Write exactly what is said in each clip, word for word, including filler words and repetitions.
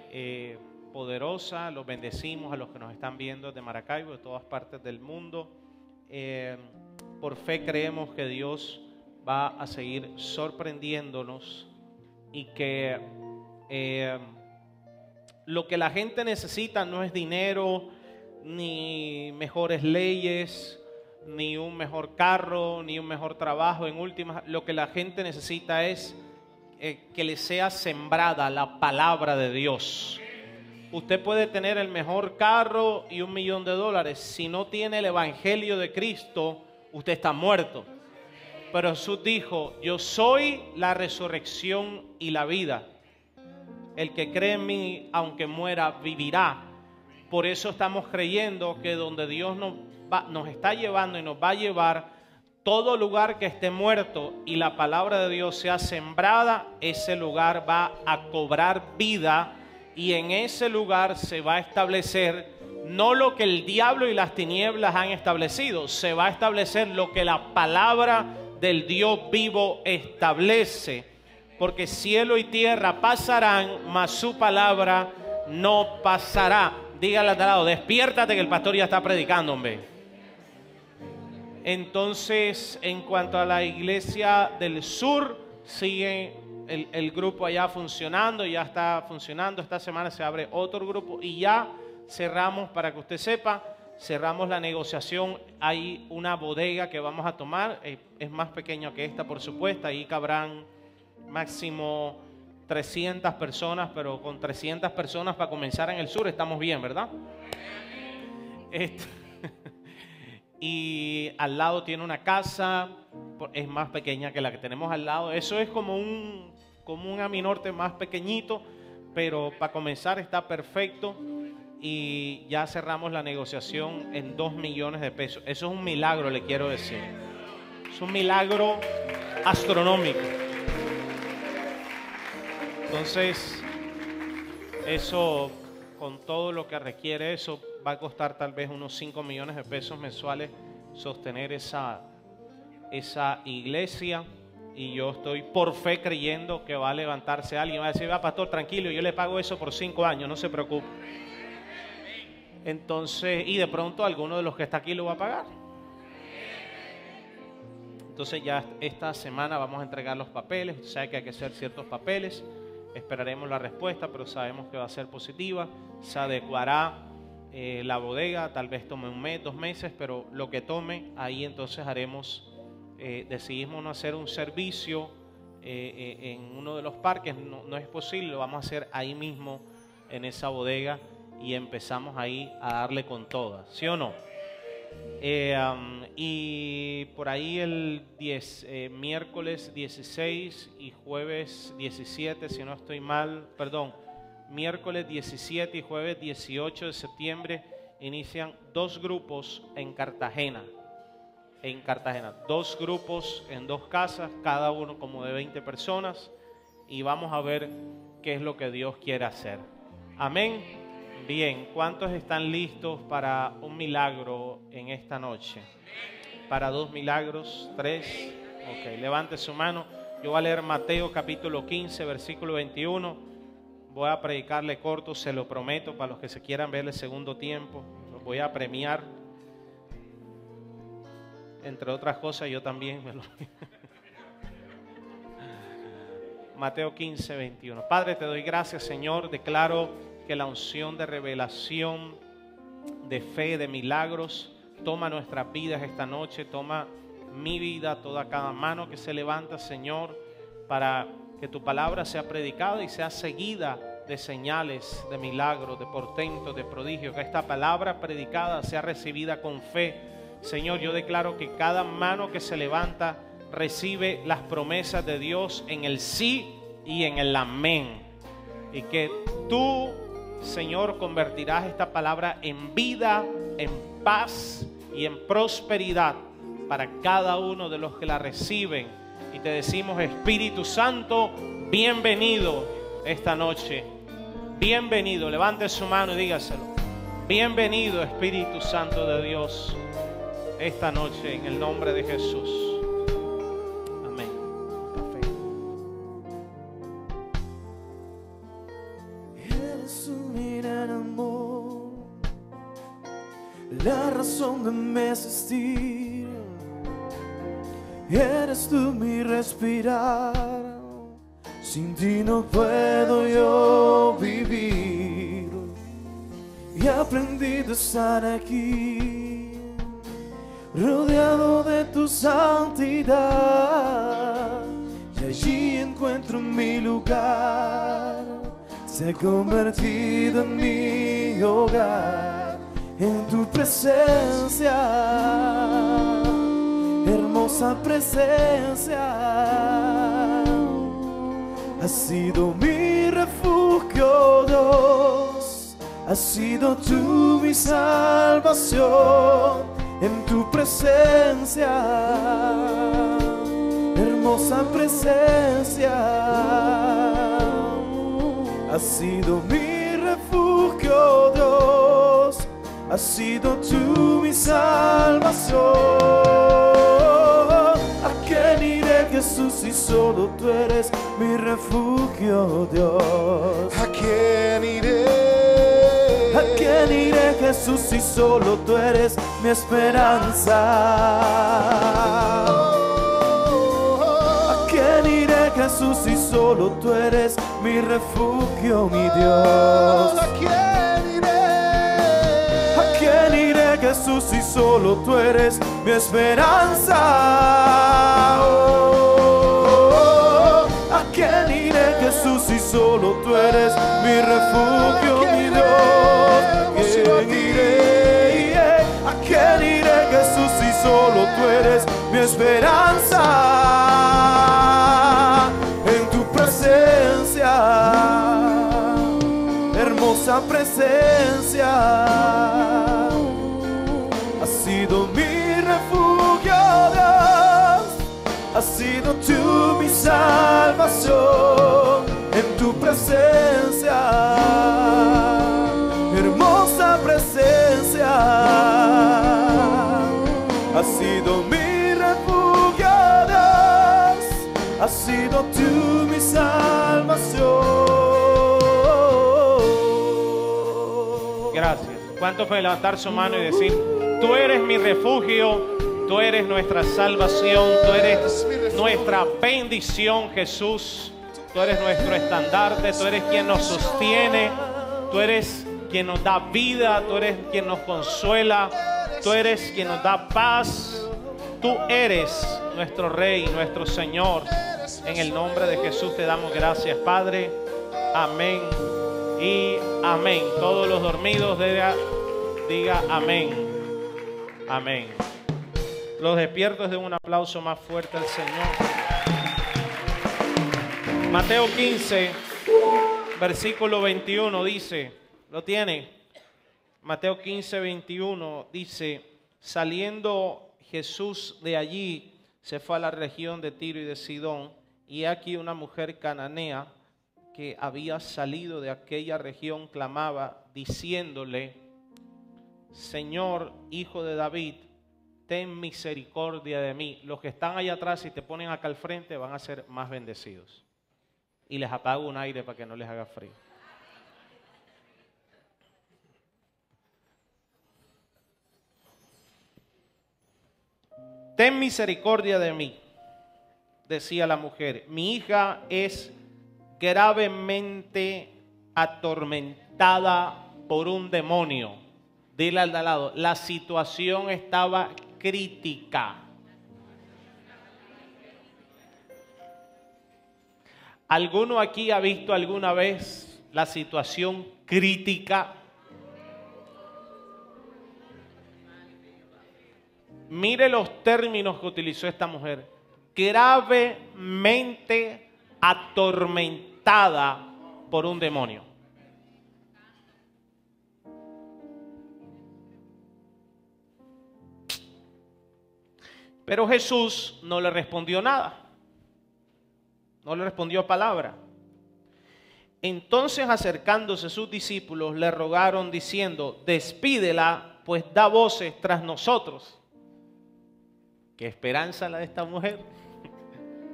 eh, poderosa. Los bendecimos a los que nos están viendo de Maracaibo, de todas partes del mundo. Eh, por fe creemos que Dios va a seguir sorprendiéndonos y que eh, lo que la gente necesita no es dinero, ni mejores leyes, ni un mejor carro, ni un mejor trabajo. En últimas, lo que la gente necesita es eh, que le sea sembrada la palabra de Dios. Usted puede tener el mejor carro y un millón de dólares. Si no tiene el evangelio de Cristo, usted está muerto. Pero Jesús dijo: yo soy la resurrección y la vida. El que cree en mí, aunque muera, vivirá. Por eso estamos creyendo que donde Dios nos, va, nos está llevando y nos va a llevar, todo lugar que esté muerto y la palabra de Dios sea sembrada, ese lugar va a cobrar vida, y en ese lugar se va a establecer no lo que el diablo y las tinieblas han establecido, se va a establecer lo que la palabra del Dios vivo establece. Porque cielo y tierra pasarán, mas su palabra no pasará. Dígale al lado: despiértate, que el pastor ya está predicando, hombre. Entonces, en cuanto a la iglesia del sur, sigue el, el grupo allá funcionando, ya está funcionando. Esta semana se abre otro grupo y ya cerramos, para que usted sepa, cerramos la negociación. Hay una bodega que vamos a tomar, es más pequeña que esta, por supuesto. Ahí cabrán máximo trescientas personas, pero con trescientas personas para comenzar en el sur estamos bien, ¿verdad? Este, y al lado tiene una casa, es más pequeña que la que tenemos al lado. Eso es como un, como un Aminorte más pequeñito, pero para comenzar está perfecto. Y ya cerramos la negociación en dos millones de pesos. Eso es un milagro, le quiero decir. Es un milagro astronómico. Entonces, eso, con todo lo que requiere eso, va a costar tal vez unos cinco millones de pesos mensuales sostener esa, esa iglesia. Y yo estoy por fe creyendo que va a levantarse alguien. Va a decir: va, pastor, tranquilo, yo le pago eso por cinco años, no se preocupe. Entonces, y de pronto alguno de los que está aquí lo va a pagar. Entonces ya esta semana vamos a entregar los papeles. Usted sabe que hay que hacer ciertos papeles. Esperaremos la respuesta, pero sabemos que va a ser positiva. Se adecuará eh, la bodega, tal vez tome un mes, dos meses, pero lo que tome, ahí entonces haremos, eh, decidimos no hacer un servicio eh, eh, en uno de los parques, no, no es posible, lo vamos a hacer ahí mismo en esa bodega. Y empezamos ahí a darle con todas, ¿sí o no? Eh, um, y por ahí el diez, eh, miércoles dieciséis y jueves diecisiete, si no estoy mal, perdón, miércoles diecisiete y jueves dieciocho de septiembre inician dos grupos en Cartagena. En Cartagena, dos grupos en dos casas, cada uno como de veinte personas, y vamos a ver qué es lo que Dios quiere hacer. Amén. Bien, ¿cuántos están listos para un milagro en esta noche? Para dos milagros, tres. Ok, levante su mano. Yo voy a leer Mateo capítulo quince, versículo veintiuno. Voy a predicarle corto, se lo prometo, para los que se quieran ver el segundo tiempo. Los voy a premiar. Entre otras cosas, yo también me lo... Mateo quince, veintiuno. Padre, te doy gracias, Señor. Declaro que la unción de revelación, de fe, de milagros, toma nuestras vidas esta noche, toma mi vida, toda cada mano que se levanta, Señor, para que tu palabra sea predicada y sea seguida de señales, de milagros, de portentos, de prodigios. Que esta palabra predicada sea recibida con fe. Señor, yo declaro que cada mano que se levanta recibe las promesas de Dios en el sí y en el amén. Y que tú, Señor, convertirás esta palabra en vida, en paz y en prosperidad para cada uno de los que la reciben. Y te decimos: Espíritu Santo, bienvenido esta noche. Bienvenido. Levante su mano y dígaselo. Bienvenido, Espíritu Santo de Dios, esta noche, en el nombre de Jesús. Él su gran amor, la razón de mi existir. Eres tú mi respirar, sin ti no puedo yo vivir. Y he aprendido a estar aquí, rodeado de tu santidad, y allí encuentro mi lugar. Se ha convertido en mi hogar, en tu presencia, hermosa presencia. Has sido mi refugio, Dios, has sido tú mi salvación, en tu presencia, hermosa presencia. Has sido mi refugio, Dios, has sido tú mi salvación. ¿A quién iré, Jesús, si solo tú eres mi refugio, Dios? ¿A quién iré? ¿A quién iré, Jesús, si solo tú eres mi esperanza? ¿A quién iré, Jesús, si solo tú eres mi refugio, mi Dios? ¿A quién iré? ¿A quién iré, Jesús, si solo tú eres mi esperanza? Oh, ¿a quién iré, Jesús, si solo tú eres mi refugio, mi Dios? ¿A quién iré? ¿A quién iré, Jesús, si solo tú eres mi esperanza? En tu presencia, hermosa presencia, has sido mi refugio, Dios, has sido tú mi salvación. En tu presencia, hermosa presencia, has sido mi refugio, Dios, has sido tú mi salvación. Gracias. ¿Cuántos pueden levantar su mano y decir: tú eres mi refugio, tú eres nuestra salvación, tú eres nuestra bendición, Jesús? Tú eres nuestro estandarte, tú eres quien nos sostiene, tú eres quien nos da vida, tú eres quien nos consuela, tú eres quien nos da paz. Tú eres nuestro Rey, nuestro Señor. En el nombre de Jesús te damos gracias, Padre. Amén y amén. Todos los dormidos diga, diga amén. Amén. Los despiertos den un aplauso más fuerte al Señor. Mateo quince, versículo veintiuno dice, ¿lo tiene? Mateo quince, veintiuno dice: saliendo Jesús de allí, se fue a la región de Tiro y de Sidón, y aquí una mujer cananea que había salido de aquella región clamaba, diciéndole: Señor, Hijo de David, ten misericordia de mí. Los que están allá atrás, si te ponen acá al frente, van a ser más bendecidos. Y les apago un aire para que no les haga frío. Ten misericordia de mí, decía la mujer. Mi hija es gravemente atormentada por un demonio. Dile al de al lado, la situación estaba crítica. ¿Alguno aquí ha visto alguna vez la situación crítica? Mire los términos que utilizó esta mujer. Gravemente atormentada por un demonio. Pero Jesús no le respondió nada. No le respondió palabra. Entonces, acercándose sus discípulos, le rogaron diciendo: despídela, pues da voces tras nosotros. ¿Qué esperanza la de esta mujer?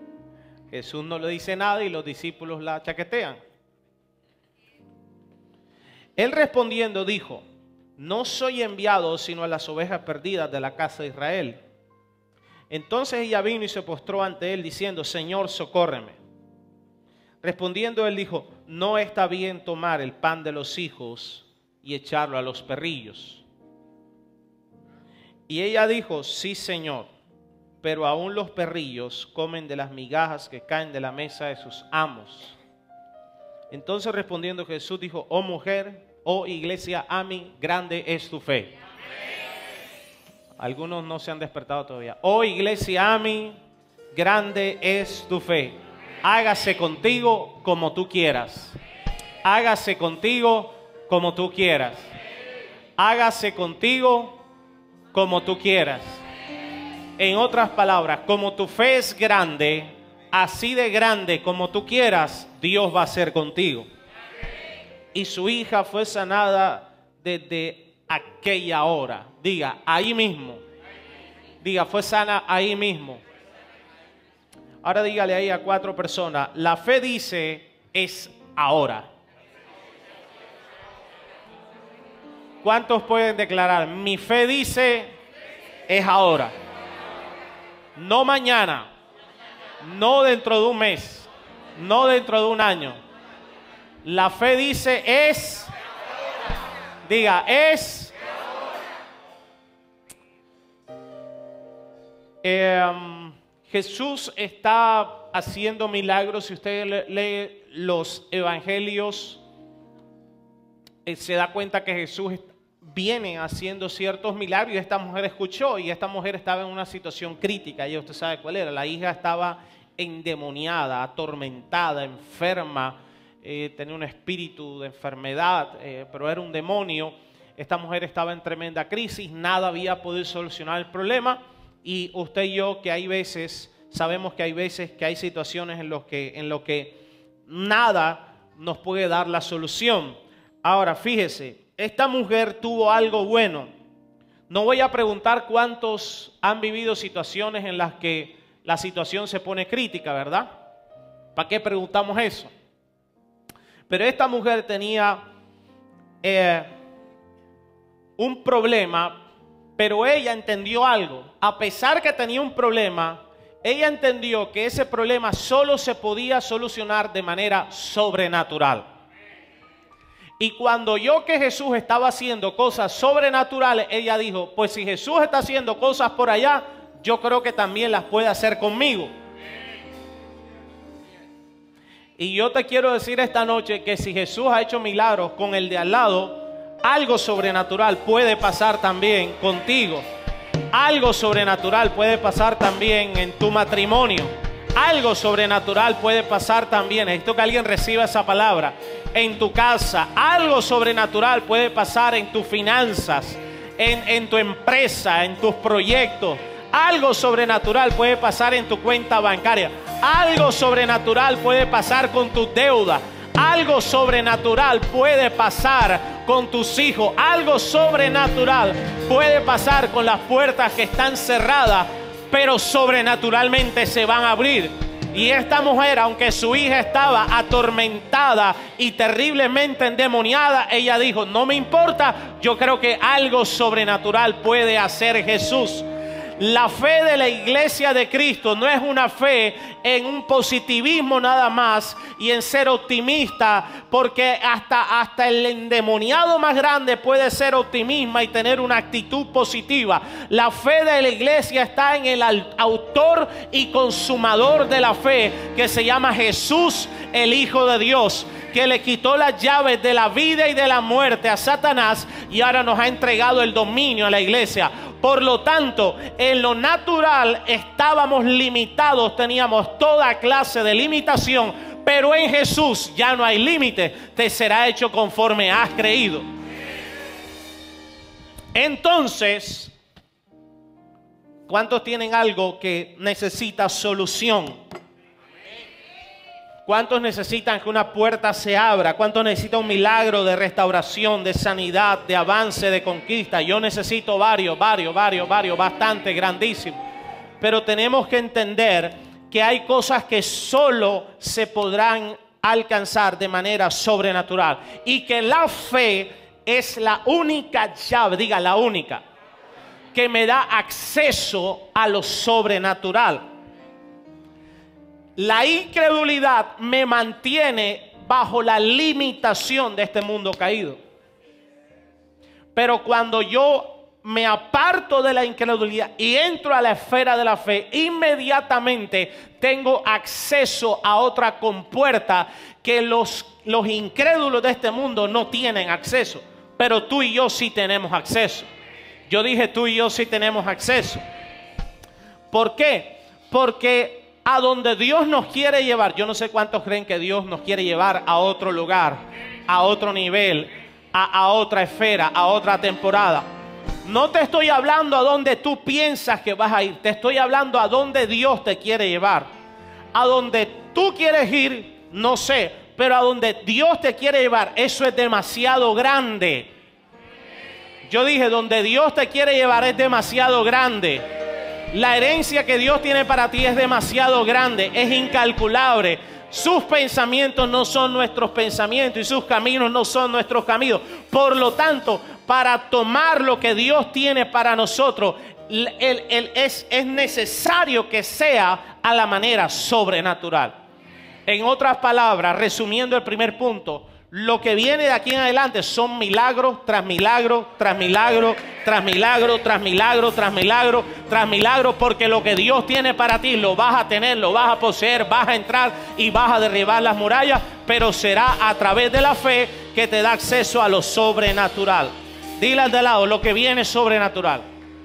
Jesús no le dice nada y los discípulos la chaquetean. Él respondiendo dijo: no soy enviado sino a las ovejas perdidas de la casa de Israel. Entonces ella vino y se postró ante él diciendo: Señor, socórreme. Respondiendo él dijo: no está bien tomar el pan de los hijos y echarlo a los perrillos. Y ella dijo: sí, Señor, pero aún los perrillos comen de las migajas que caen de la mesa de sus amos. Entonces respondiendo Jesús dijo: oh mujer, oh iglesia, Ami, grande es tu fe. Algunos no se han despertado todavía. Oh iglesia, Ami, grande es tu fe. Hágase contigo como tú quieras. Hágase contigo como tú quieras. Hágase contigo como tú quieras. En otras palabras, como tu fe es grande, así de grande como tú quieras, Dios va a ser contigo. Y su hija fue sanada desde aquella hora. Diga, ahí mismo. Diga, fue sana ahí mismo. Ahora dígale ahí a cuatro personas: la fe dice es ahora. ¿Cuántos pueden declarar? Mi fe dice es ahora. No mañana. No dentro de un mes. No dentro de un año. La fe dice es. Diga, es. Eh, Jesús está haciendo milagros. Si usted lee los evangelios, eh, se da cuenta que Jesús viene haciendo ciertos milagros. Y esta mujer escuchó, y esta mujer estaba en una situación crítica. Ya usted sabe cuál era. La hija estaba endemoniada, atormentada, enferma, eh, tenía un espíritu de enfermedad, eh, pero era un demonio. Esta mujer estaba en tremenda crisis, nada había podido solucionar el problema. Y usted y yo, que hay veces, sabemos que hay veces que hay situaciones en los que, en lo que nada nos puede dar la solución. Ahora, fíjese, esta mujer tuvo algo bueno. No voy a preguntar cuántos han vivido situaciones en las que la situación se pone crítica, ¿verdad? ¿Para qué preguntamos eso? Pero esta mujer tenía eh, un problema. Pero ella entendió algo. A pesar que tenía un problema, ella entendió que ese problema solo se podía solucionar de manera sobrenatural. Y cuando oyó que Jesús estaba haciendo cosas sobrenaturales, ella dijo: pues si Jesús está haciendo cosas por allá, yo creo que también las puede hacer conmigo. Y yo te quiero decir esta noche que si Jesús ha hecho milagros con el de al lado, algo sobrenatural puede pasar también contigo. Algo sobrenatural puede pasar también en tu matrimonio. Algo sobrenatural puede pasar también, necesito que alguien reciba esa palabra, en tu casa. Algo sobrenatural puede pasar en tus finanzas, en, en tu empresa, en tus proyectos. Algo sobrenatural puede pasar en tu cuenta bancaria. Algo sobrenatural puede pasar con tus deudas. Algo sobrenatural puede pasar con tus hijos. Algo sobrenatural puede pasar con las puertas que están cerradas, pero sobrenaturalmente se van a abrir. Y esta mujer, aunque su hija estaba atormentada y terriblemente endemoniada, ella dijo: no me importa, yo creo que algo sobrenatural puede hacer Jesús. La fe de la iglesia de Cristo no es una fe en un positivismo nada más y en ser optimista, porque hasta, hasta el endemoniado más grande puede ser optimista y tener una actitud positiva. La fe de la iglesia está en el autor y consumador de la fe, que se llama Jesús, el Hijo de Dios, que le quitó las llaves de la vida y de la muerte a Satanás y ahora nos ha entregado el dominio a la iglesia. Por lo tanto, en lo natural estábamos limitados, teníamos toda clase de limitación, pero en Jesús ya no hay límite, te será hecho conforme has creído. Entonces, ¿cuántos tienen algo que necesita solución? ¿Cuántos necesitan que una puerta se abra? ¿Cuántos necesitan un milagro de restauración, de sanidad, de avance, de conquista? Yo necesito varios, varios, varios, varios, bastante, grandísimos. Pero tenemos que entender que hay cosas que solo se podrán alcanzar de manera sobrenatural. Y que la fe es la única llave, diga la única, que me da acceso a lo sobrenatural. La incredulidad me mantiene bajo la limitación de este mundo caído. Pero cuando yo me aparto de la incredulidad y entro a la esfera de la fe, inmediatamente tengo acceso a otra compuerta que los, los incrédulos de este mundo no tienen acceso. Pero tú y yo sí tenemos acceso. Yo dije tú y yo sí tenemos acceso. ¿Por qué? Porque a donde Dios nos quiere llevar, yo no sé cuántos creen que Dios nos quiere llevar a otro lugar, a otro nivel, a, a otra esfera, a otra temporada. No te estoy hablando a donde tú piensas que vas a ir. Te estoy hablando a donde Dios te quiere llevar. A donde tú quieres ir, no sé. Pero a donde Dios te quiere llevar, eso es demasiado grande. Yo dije, donde Dios te quiere llevar es demasiado grande. La herencia que Dios tiene para ti es demasiado grande. Es incalculable. Sus pensamientos no son nuestros pensamientos y sus caminos no son nuestros caminos. Por lo tanto, para tomar lo que Dios tiene para nosotros, el, el, es, es necesario que sea a la manera sobrenatural. En otras palabras, resumiendo el primer punto, lo que viene de aquí en adelante son milagros tras milagros, tras milagros, tras milagros, tras milagros, tras milagros, tras milagros, porque lo que Dios tiene para ti lo vas a tener, lo vas a poseer, vas a entrar y vas a derribar las murallas, pero será a través de la fe que te da acceso a lo sobrenatural. Dile al de lado, lo que viene es sobrenatural.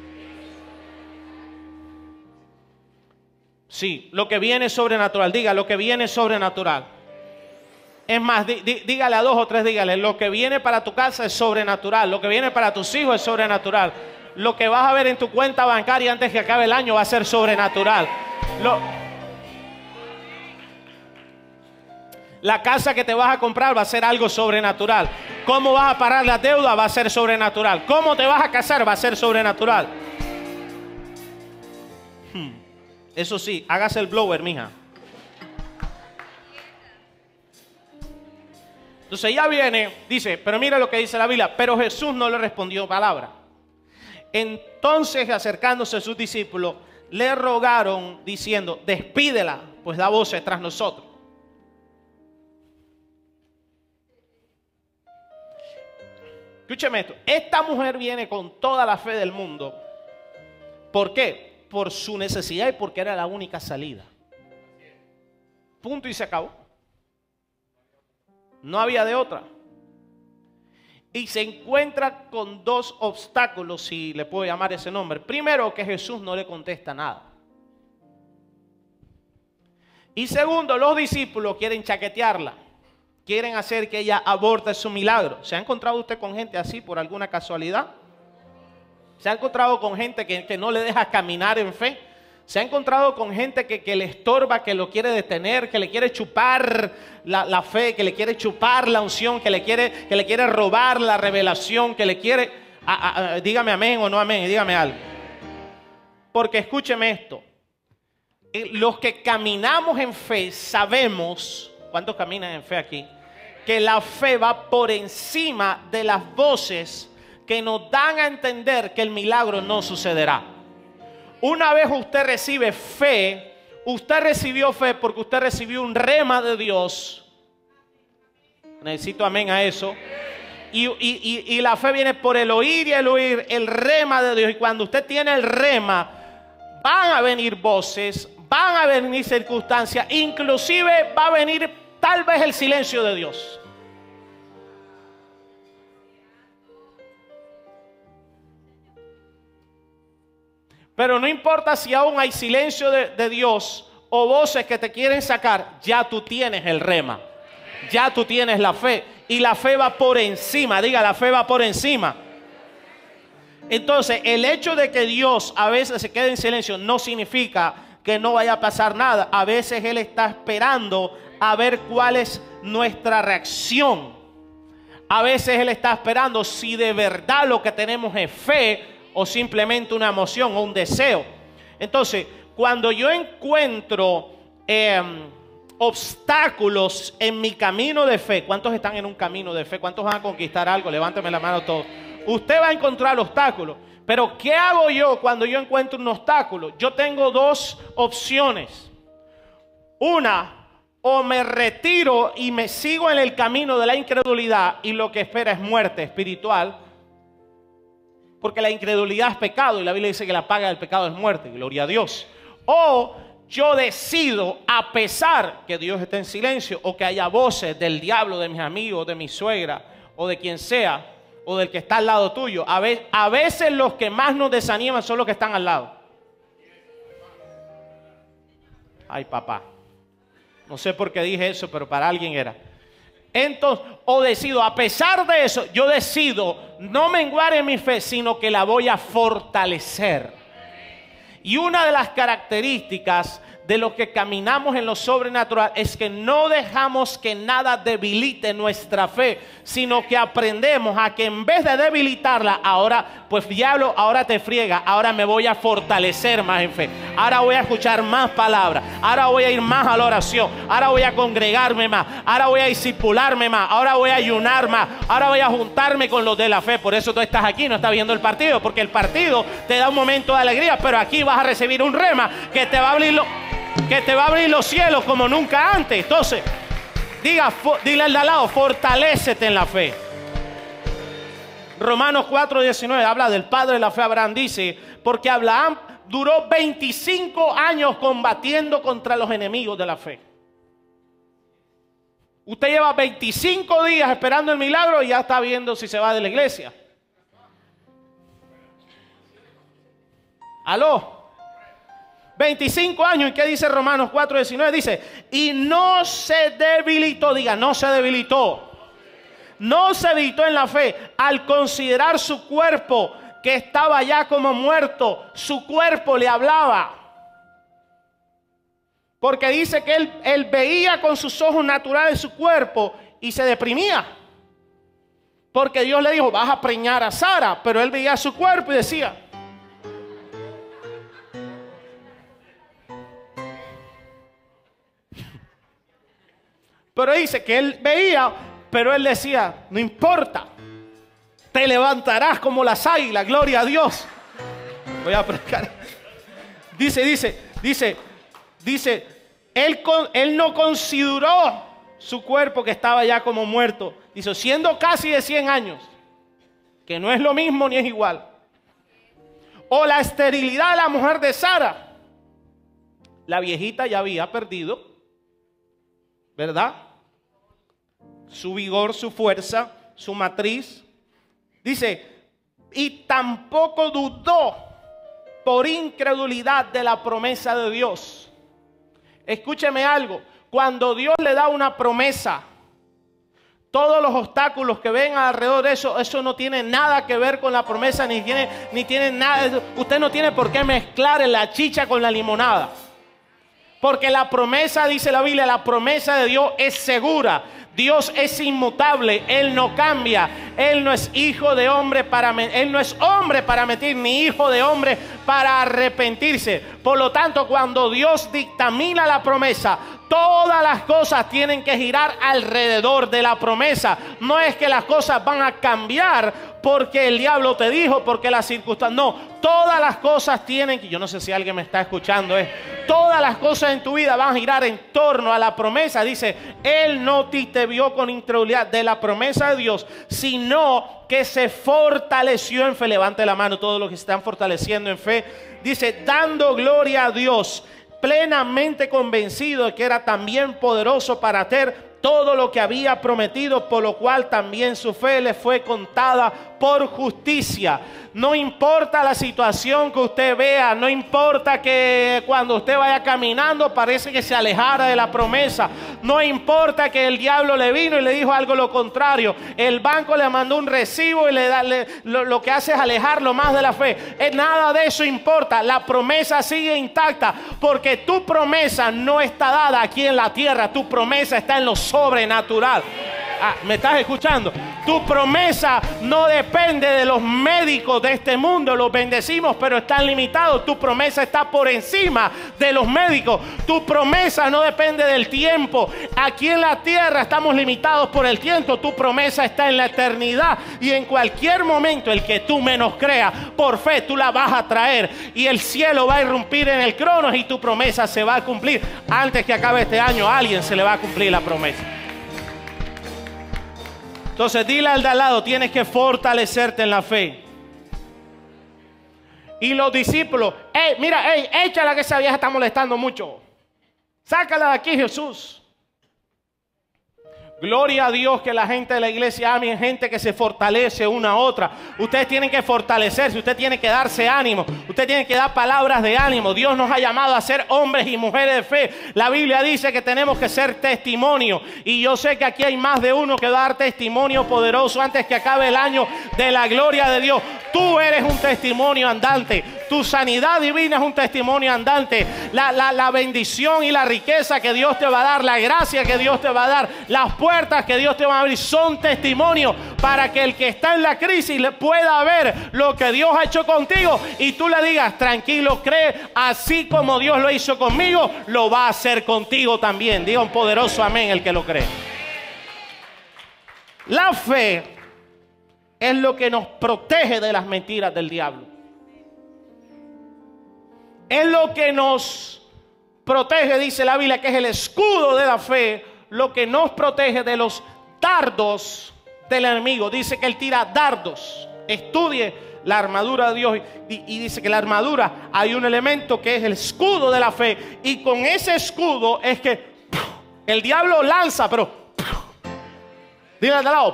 Sí, lo que viene es sobrenatural. Diga, lo que viene es sobrenatural. Es más, dí, dí, dígale a dos o tres, dígale, lo que viene para tu casa es sobrenatural. Lo que viene para tus hijos es sobrenatural. Lo que vas a ver en tu cuenta bancaria antes que acabe el año va a ser sobrenatural. Lo, la casa que te vas a comprar va a ser algo sobrenatural. Cómo vas a pagar la deuda va a ser sobrenatural. Cómo te vas a casar va a ser sobrenatural. Hmm. Eso sí, hágase el blower, mija. Entonces ya viene, dice, pero mira lo que dice la Biblia. Pero Jesús no le respondió palabra. Entonces, acercándose a sus discípulos, le rogaron diciendo, despídela, pues da voces tras nosotros. Escúcheme esto. Esta mujer viene con toda la fe del mundo. ¿Por qué? Por su necesidad y porque era la única salida. Punto y se acabó. No había de otra. Y se encuentra con dos obstáculos, si le puedo llamar ese nombre. Primero, que Jesús no le contesta nada. Y segundo, los discípulos quieren chaquetearla. Quieren hacer que ella aborte su milagro. ¿Se ha encontrado usted con gente así por alguna casualidad? ¿Se ha encontrado con gente que, que no le deja caminar en fe? ¿Se ha encontrado con gente que, que le estorba, que lo quiere detener, que le quiere chupar la, la fe, que le quiere chupar la unción, que le quiere, que le quiere robar la revelación, que le quiere... A, a, a, dígame amén o no amén, dígame algo. Porque escúcheme esto. Los que caminamos en fe sabemos... ¿Cuántos caminan en fe aquí? Que la fe va por encima de las voces que nos dan a entender que el milagro no sucederá. Una vez usted recibe fe, usted recibió fe porque usted recibió un rema de Dios. Necesito amén a eso. Y, y, y, y la fe viene por el oír y el oír el rema de Dios. Y cuando usted tiene el rema, van a venir voces, van a venir circunstancias, inclusive va a venir tal vez el silencio de Dios. Pero no importa si aún hay silencio de, de Dios o voces que te quieren sacar, ya tú tienes el rema, ya tú tienes la fe y la fe va por encima, diga, la fe va por encima. Entonces, el hecho de que Dios a veces se quede en silencio no significa que no vaya a pasar nada. A veces Él está esperando a ver cuál es nuestra reacción. A veces Él está esperando si de verdad lo que tenemos es fe o simplemente una emoción o un deseo. Entonces, cuando yo encuentro eh, obstáculos en mi camino de fe. ¿Cuántos están en un camino de fe? ¿Cuántos van a conquistar algo? Levántame la mano todos. Usted va a encontrar obstáculos. Pero ¿qué hago yo cuando yo encuentro un obstáculo? Yo tengo dos opciones. Una, o me retiro y me sigo en el camino de la incredulidad y lo que espera es muerte espiritual. Porque la incredulidad es pecado y la Biblia dice que la paga del pecado es muerte. Gloria a Dios. O yo decido, a pesar que Dios esté en silencio o que haya voces del diablo, de mis amigos, de mi suegra o de quien sea, o del que está al lado tuyo. A veces, a veces los que más nos desaniman son los que están al lado. Ay, papá. No sé por qué dije eso, pero para alguien era. Entonces, o decido, a pesar de eso, yo decido no menguar en mi fe, sino que la voy a fortalecer. Y una de las características de los que caminamos en lo sobrenatural es que no dejamos que nada debilite nuestra fe, sino que aprendemos a que en vez de debilitarla, ahora, pues diablo, ahora te friega, ahora me voy a fortalecer más en fe, ahora voy a escuchar más palabras, ahora voy a ir más a la oración, ahora voy a congregarme más, ahora voy a discipularme más, ahora voy a ayunar más, ahora voy a juntarme con los de la fe. Por eso tú estás aquí, no estás viendo el partido, porque el partido te da un momento de alegría, pero aquí vas a recibir un rema que te va a abrir los que te va a abrir los cielos como nunca antes. Entonces, diga, dile al de al lado, fortalécete en la fe. Romanos cuatro diecinueve habla del padre de la fe, Abraham. Dice, porque Abraham duró veinticinco años combatiendo contra los enemigos de la fe. Usted lleva veinticinco días esperando el milagro y ya está viendo si se va de la iglesia. ¿Aló? veinticinco años. ¿Y qué dice Romanos cuatro diecinueve? Dice, y no se debilitó, diga, no se debilitó. No se debilitó en la fe al considerar su cuerpo que estaba ya como muerto. Su cuerpo le hablaba. Porque dice que él, él veía con sus ojos naturales su cuerpo y se deprimía. Porque Dios le dijo, vas a preñar a Sara. Pero él veía su cuerpo y decía, pero dice que él veía, pero él decía, no importa, te levantarás como las águilas, gloria a Dios. Voy a predicar. Dice, dice, dice, dice, él, él no consideró su cuerpo que estaba ya como muerto. Dice, siendo casi de cien años, que no es lo mismo ni es igual. O la esterilidad de la mujer de Sara. La viejita ya había perdido, ¿verdad? Su vigor, su fuerza, su matriz. Dice, y tampoco dudó por incredulidad de la promesa de Dios. Escúcheme algo, cuando Dios le da una promesa, todos los obstáculos que ven alrededor de eso, eso no tiene nada que ver con la promesa, ni tiene, ni tiene nada. Usted no tiene por qué mezclar la chicha con la limonada. Porque la promesa, dice la Biblia, la promesa de Dios es segura. Dios es inmutable, Él no cambia. Él no es hijo de hombre para Él no es hombre para mentir, ni hijo de hombre para arrepentirse. Por lo tanto, cuando Dios dictamina la promesa, todas las cosas tienen que girar alrededor de la promesa. No es que las cosas van a cambiar porque el diablo te dijo, porque las circunstancias. No, todas las cosas tienen que, yo no sé si alguien me está escuchando, es, todas las cosas en tu vida van a girar en torno a la promesa. Dice, Él no te vio con incredulidad de la promesa de Dios, sino que se fortaleció en fe. Levante la mano todos los que se están fortaleciendo en fe. Dice, dando gloria a Dios, plenamente convencido de que era también poderoso para hacer todo lo que había prometido, por lo cual también su fe le fue contada por justicia. No importa la situación que usted vea, no importa que cuando usted vaya caminando parece que se alejara de la promesa, no importa que el diablo le vino y le dijo algo lo contrario, el banco le mandó un recibo y le da, le, lo, lo que hace es alejarlo más de la fe. Eh, nada de eso importa, la promesa sigue intacta, porque tu promesa no está dada aquí en la tierra, tu promesa está en lo sobrenatural. Ah, ¿me estás escuchando? Tu promesa no depende de los médicos de este mundo. Los bendecimos, pero están limitados. Tu promesa está por encima de los médicos. Tu promesa no depende del tiempo. Aquí en la tierra estamos limitados por el tiempo. Tu promesa está en la eternidad. Y en cualquier momento, el que tú menos creas, por fe tú la vas a traer. Y el cielo va a irrumpir en el cronos y tu promesa se va a cumplir. Antes que acabe este año, a alguien se le va a cumplir la promesa. Entonces dile al de al lado, tienes que fortalecerte en la fe. Y los discípulos, hey, mira, hey, échala que esa vieja está molestando mucho. Sácala de aquí, Jesús. Gloria a Dios que la gente de la iglesia ame, gente que se fortalece una a otra. Ustedes tienen que fortalecerse, usted tiene que darse ánimo, usted tiene que dar palabras de ánimo. Dios nos ha llamado a ser hombres y mujeres de fe. La Biblia dice que tenemos que ser testimonio. Y yo sé que aquí hay más de uno que va a dar testimonio poderoso antes que acabe el año de la gloria de Dios. Tú eres un testimonio andante. Tu sanidad divina es un testimonio andante. La, la, la bendición y la riqueza que Dios te va a dar, la gracia que Dios te va a dar, las puertas que Dios te va a abrir son testimonios para que el que está en la crisis pueda ver lo que Dios ha hecho contigo y tú le digas, tranquilo, cree, así como Dios lo hizo conmigo, lo va a hacer contigo también. Diga un poderoso amén el que lo cree. La fe es lo que nos protege de las mentiras del diablo. Es lo que nos protege, dice la Biblia, que es el escudo de la fe, lo que nos protege de los dardos del enemigo. Dice que él tira dardos. Estudie la armadura de Dios y, y dice que la armadura hay un elemento que es el escudo de la fe. Y con ese escudo es que el diablo lanza, pero dile al lado.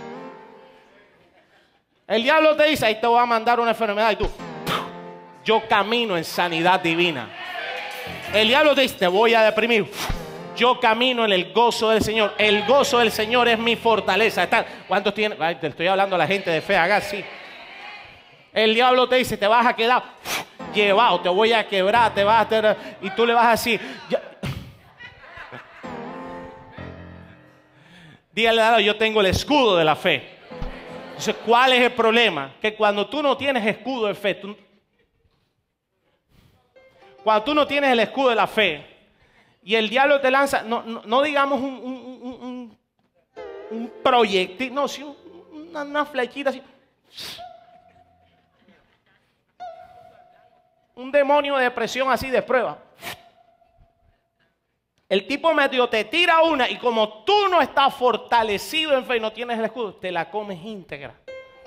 El diablo te dice, ahí te voy a mandar una enfermedad y tú, yo camino en sanidad divina. El diablo te dice, te voy a deprimir. Yo camino en el gozo del Señor. El gozo del Señor es mi fortaleza. ¿Cuántos tienen? Ay, te estoy hablando a la gente de fe, haga así. El diablo te dice, te vas a quedar llevado, te voy a quebrar, te vas a tener, y tú le vas a decir, ya. Dígale, yo tengo el escudo de la fe. Entonces, ¿cuál es el problema? Que cuando tú no tienes escudo de fe, tú, cuando tú no tienes el escudo de la fe y el diablo te lanza, no, no, no digamos un, un, un, un, un proyectil, no, sí, una, una flechita así. Un demonio de depresión así de prueba. El tipo medio te tira una y como tú no estás fortalecido en fe y no tienes el escudo, te la comes íntegra.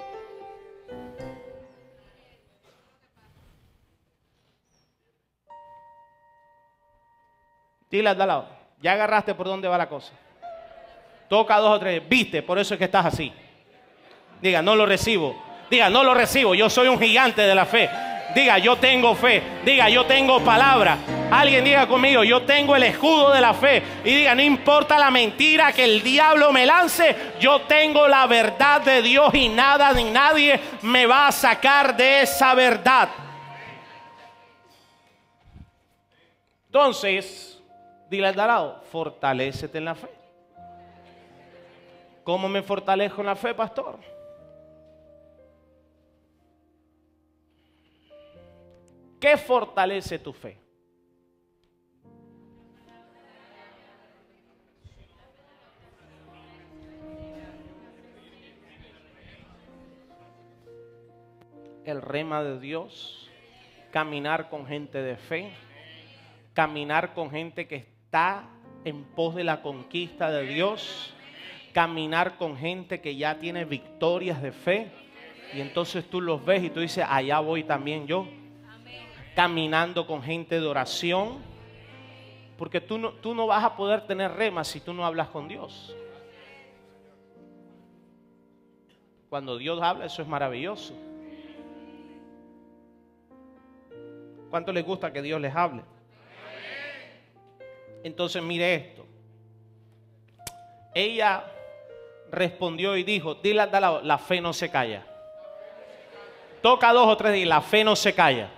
Dile al lado, ya agarraste por dónde va la cosa. Toca dos o tres, viste, por eso es que estás así. Diga, no lo recibo. Diga, no lo recibo, yo soy un gigante de la fe. Diga, yo tengo fe. Diga, yo tengo palabra. Alguien diga conmigo, yo tengo el escudo de la fe. Y diga, no importa la mentira que el diablo me lance, yo tengo la verdad de Dios y nada ni nadie me va a sacar de esa verdad. Entonces, dile al lado, fortalécete en la fe. ¿Cómo me fortalezco en la fe, pastor? ¿Qué fortalece tu fe? El rema de Dios, caminar con gente de fe, caminar con gente que está en pos de la conquista de Dios, caminar con gente que ya tiene victorias de fe y entonces tú los ves y tú dices, allá voy también yo. Caminando con gente de oración, porque tú no, tú no vas a poder tener rema si tú no hablas con Dios. Cuando Dios habla, eso es maravilloso. ¿Cuánto les gusta que Dios les hable? Entonces mire esto. Ella respondió y dijo, dile al lado, la fe no se calla. Toca dos o tres y la fe no se calla.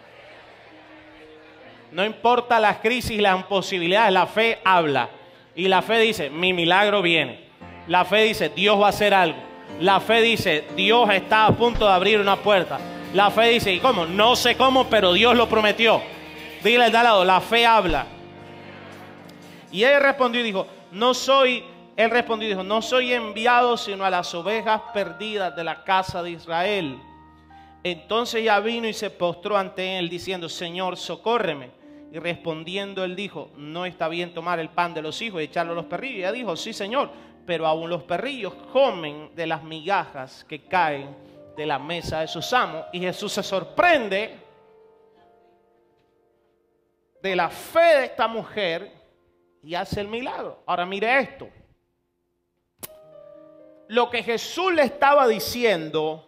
No importa las crisis y las imposibilidades, la fe habla. Y la fe dice, mi milagro viene. La fe dice, Dios va a hacer algo. La fe dice, Dios está a punto de abrir una puerta. La fe dice, ¿y cómo? No sé cómo, pero Dios lo prometió. Dile al de al lado, la fe habla. Y él respondió y dijo, no soy, él respondió y dijo, no soy enviado sino a las ovejas perdidas de la casa de Israel. Entonces ya vino y se postró ante él diciendo, Señor, socórreme. Y respondiendo él dijo, no está bien tomar el pan de los hijos y echarlo a los perrillos. Y ella dijo, sí, Señor, pero aún los perrillos comen de las migajas que caen de la mesa de sus amos. Y Jesús se sorprende de la fe de esta mujer y hace el milagro. Ahora mire esto. Lo que Jesús le estaba diciendo,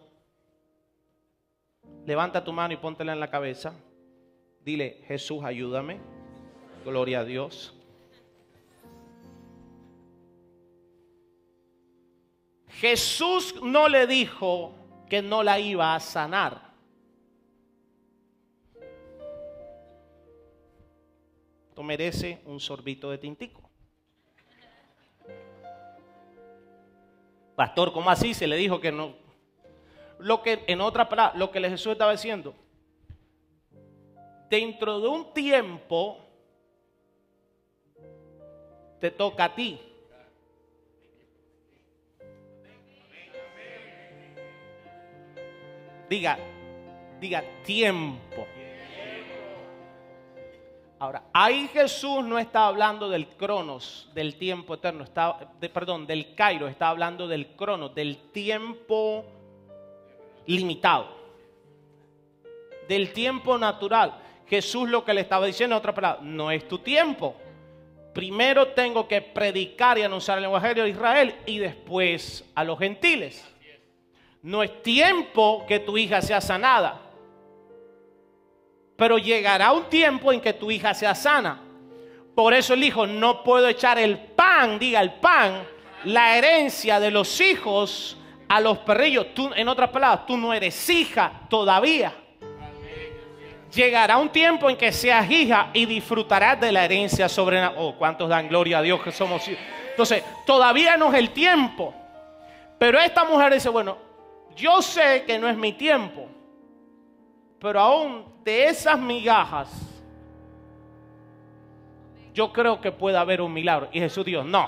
levanta tu mano y póntela en la cabeza. Dile, Jesús, ayúdame. Gloria a Dios. Jesús no le dijo que no la iba a sanar. Esto merece un sorbito de tintico. Pastor, ¿cómo así? Se le dijo que no. Lo que, en otra palabra, lo que Jesús estaba diciendo, dentro de un tiempo te toca a ti. Diga, diga tiempo. Ahora, ahí Jesús no está hablando del cronos, del tiempo eterno, está, de, perdón, del kairos, está hablando del cronos, del tiempo limitado, del tiempo natural. Jesús lo que le estaba diciendo en otra palabra, no es tu tiempo. Primero tengo que predicar y anunciar el evangelio de Israel y después a los gentiles. No es tiempo que tu hija sea sanada, pero llegará un tiempo en que tu hija sea sana. Por eso él dijo, no puedo echar el pan, diga el pan, la herencia de los hijos a los perrillos. Tú, en otras palabras, tú no eres hija todavía. Llegará un tiempo en que seas hija y disfrutarás de la herencia sobrenatural. Oh, ¿cuántos dan gloria a Dios que somos hijos? Entonces, todavía no es el tiempo. Pero esta mujer dice, bueno, yo sé que no es mi tiempo, pero aún de esas migajas, yo creo que puede haber un milagro. Y Jesús dijo, no.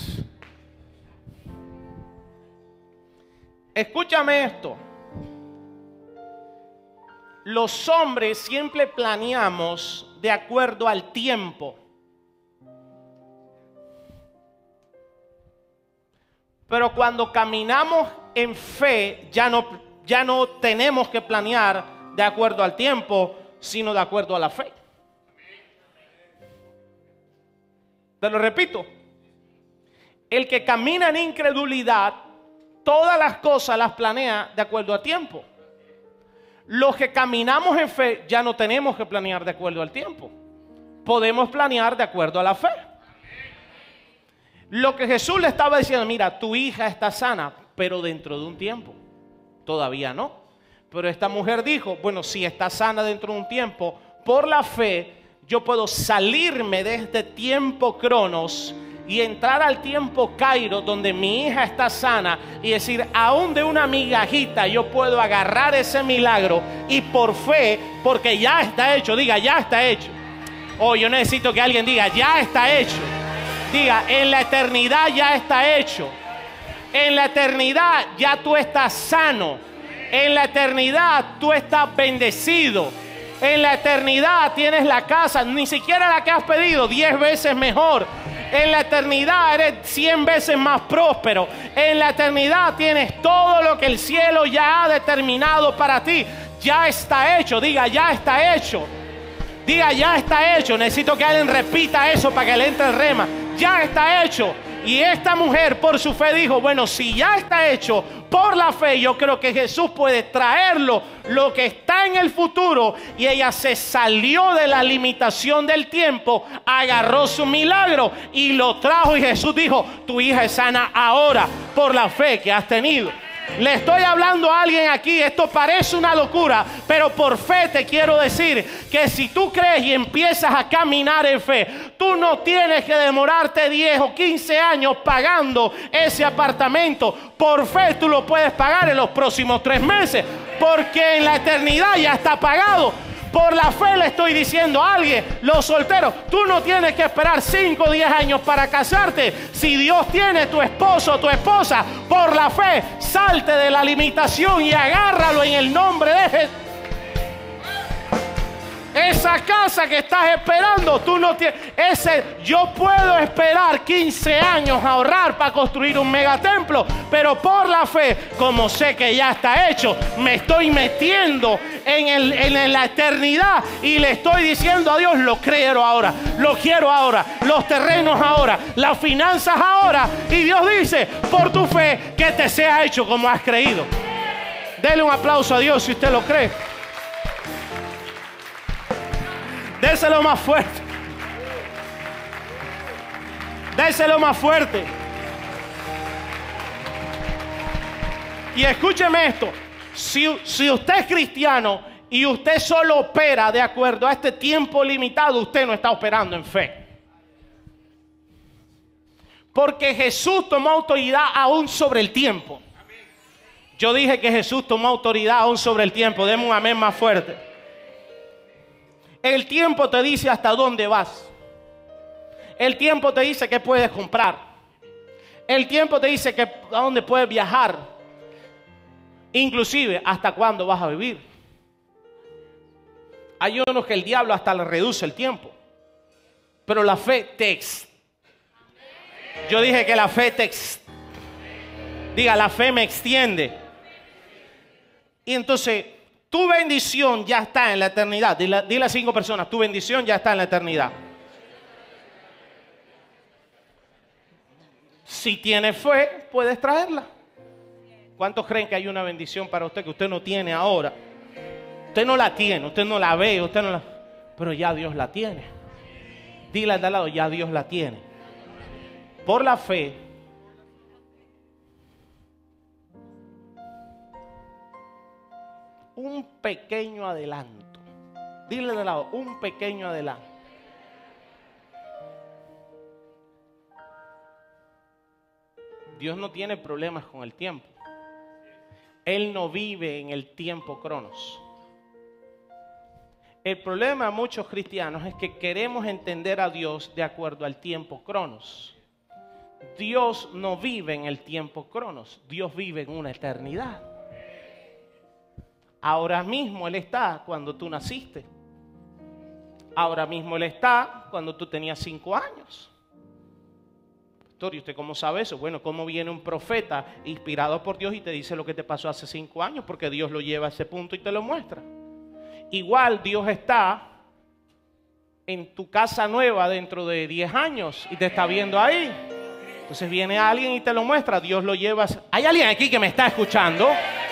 Escúchame esto. Los hombres siempre planeamos de acuerdo al tiempo. Pero cuando caminamos en fe, ya no, ya no tenemos que planear de acuerdo al tiempo, sino de acuerdo a la fe. Te lo repito. El que camina en incredulidad, todas las cosas las planea de acuerdo a tiempo. Los que caminamos en fe ya no tenemos que planear de acuerdo al tiempo. Podemos planear de acuerdo a la fe. Lo que Jesús le estaba diciendo, mira, tu hija está sana, pero dentro de un tiempo. Todavía no. Pero esta mujer dijo, bueno, si está sana dentro de un tiempo, por la fe yo puedo salirme de este tiempo cronos y entrar al tiempo kairos donde mi hija está sana y decir, aún de una migajita yo puedo agarrar ese milagro y por fe, porque ya está hecho, diga, ya está hecho. Oh, yo necesito que alguien diga, ya está hecho. Diga, en la eternidad ya está hecho. En la eternidad ya tú estás sano. En la eternidad tú estás bendecido. En la eternidad tienes la casa, ni siquiera la que has pedido, diez veces mejor. En la eternidad eres cien veces más próspero. En la eternidad tienes todo lo que el cielo ya ha determinado para ti. Ya está hecho. Diga, ya está hecho. Diga, ya está hecho. Necesito que alguien repita eso para que le entre el rema. Ya está hecho. Y esta mujer por su fe dijo, bueno, si ya está hecho, por la fe yo creo que Jesús puede traerlo, lo que está en el futuro. Y ella se salió de la limitación del tiempo, agarró su milagro y lo trajo. Y Jesús dijo, tu hija es sana ahora por la fe que has tenido. Le estoy hablando a alguien aquí, esto parece una locura, pero por fe te quiero decir que si tú crees y empiezas a caminar en fe, tú no tienes que demorarte diez o quince años pagando ese apartamento. Por fe tú lo puedes pagar en los próximos tres meses, porque en la eternidad ya está pagado. Por la fe le estoy diciendo a alguien, los solteros, tú no tienes que esperar cinco o diez años para casarte. Si Dios tiene tu esposo o tu esposa, por la fe, salte de la limitación y agárralo en el nombre de Jesús. Esa casa que estás esperando, tú no tienes. Ese, yo puedo esperar quince años a ahorrar para construir un megatemplo, pero por la fe, como sé que ya está hecho, me estoy metiendo en, el, en la eternidad y le estoy diciendo a Dios, lo quiero ahora, lo quiero ahora, los terrenos ahora, las finanzas ahora. Y Dios dice, por tu fe, que te sea hecho como has creído. Dele un aplauso a Dios si usted lo cree. Déselo más fuerte. Déselo más fuerte. Y escúcheme esto. Si, si usted es cristiano y usted solo opera de acuerdo a este tiempo limitado, usted no está operando en fe. Porque Jesús tomó autoridad aún sobre el tiempo. Yo dije que Jesús tomó autoridad aún sobre el tiempo. Deme un amén más fuerte. El tiempo te dice hasta dónde vas. El tiempo te dice qué puedes comprar. El tiempo te dice que, a dónde puedes viajar. Inclusive hasta cuándo vas a vivir. Hay unos que el diablo hasta le reduce el tiempo. Pero la fe te ex... Yo dije que la fe te ex... Diga, la fe me extiende. Y entonces... tu bendición ya está en la eternidad. Dile, dile a cinco personas, tu bendición ya está en la eternidad. Si tienes fe, puedes traerla. ¿Cuántos creen que hay una bendición para usted que usted no tiene ahora? Usted no la tiene, usted no la ve, usted no la... pero ya Dios la tiene. Dile al de al lado, ya Dios la tiene. Por la fe. Un pequeño adelanto. Dile de lado, un pequeño adelanto. Dios no tiene problemas con el tiempo. Él no vive en el tiempo cronos. El problema de muchos cristianos es que queremos entender a Dios de acuerdo al tiempo cronos. Dios no vive en el tiempo cronos. Dios vive en una eternidad. Ahora mismo Él está cuando tú naciste. Ahora mismo Él está cuando tú tenías cinco años. Pastor, ¿y usted cómo sabe eso? Bueno, ¿cómo viene un profeta inspirado por Dios y te dice lo que te pasó hace cinco años? Porque Dios lo lleva a ese punto y te lo muestra. Igual Dios está en tu casa nueva dentro de diez años y te está viendo ahí. Entonces viene alguien y te lo muestra. Dios lo lleva. ¿Hay alguien aquí que me está escuchando?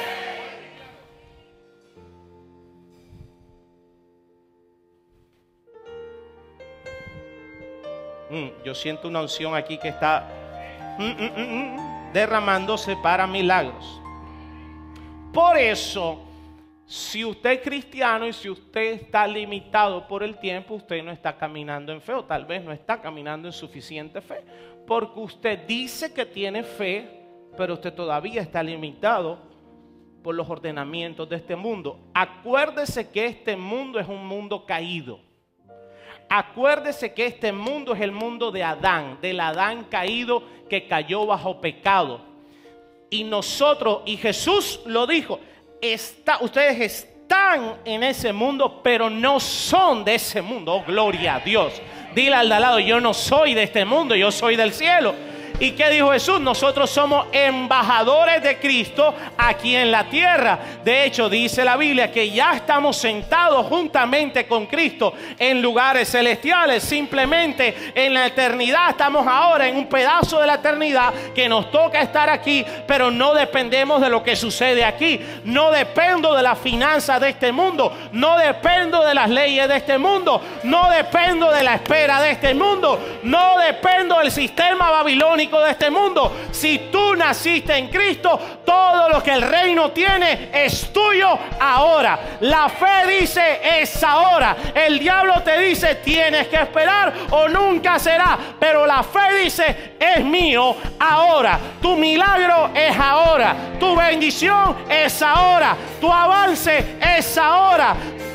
Mm, yo siento una unción aquí que está mm, mm, mm, mm, derramándose para milagros. Por eso, si usted es cristiano y si usted está limitado por el tiempo, usted no está caminando en fe, o tal vez no está caminando en suficiente fe, porque usted dice que tiene fe, pero usted todavía está limitado por los ordenamientos de este mundo. Acuérdese que este mundo es un mundo caído. Acuérdese que este mundo es el mundo de Adán, del Adán caído que cayó bajo pecado. Y nosotros, y Jesús lo dijo, está, ustedes están en ese mundo, pero no son de ese mundo. Oh, gloria a Dios. Dile al de al lado, yo no soy de este mundo, yo soy del cielo. ¿Y qué dijo Jesús? Nosotros somos embajadores de Cristo aquí en la tierra. De hecho, dice la Biblia que ya estamos sentados juntamente con Cristo en lugares celestiales. Simplemente en la eternidad estamos ahora en un pedazo de la eternidad que nos toca estar aquí, pero no dependemos de lo que sucede aquí. No dependo de las finanzas de este mundo. No dependo de las leyes de este mundo. No dependo de la espera de este mundo. No dependo del sistema babilónico económico de este mundo. Si tú naciste en Cristo, todo lo que el reino tiene es tuyo ahora. La fe dice es ahora. El diablo te dice tienes que esperar o nunca será. Pero la fe dice es mío ahora. Tu milagro es ahora. Tu bendición es ahora. Tu avance es ahora.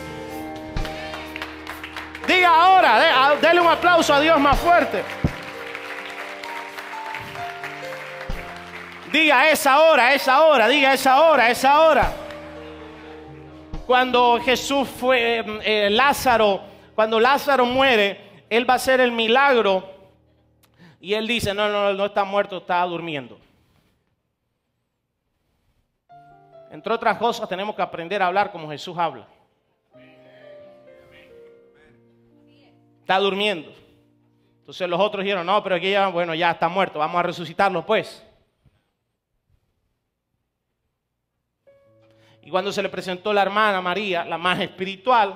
Diga ahora, déle un aplauso a Dios más fuerte. Diga es ahora, es ahora, diga es ahora, es ahora. Cuando Jesús fue, eh, Lázaro, cuando Lázaro muere, él va a hacer el milagro y él dice, no, no, no está muerto, está durmiendo. Entre otras cosas, tenemos que aprender a hablar como Jesús habla. Está durmiendo. Entonces los otros dijeron, no, pero aquí ya, bueno, ya está muerto, vamos a resucitarlo pues. Y cuando se le presentó la hermana María, la más espiritual,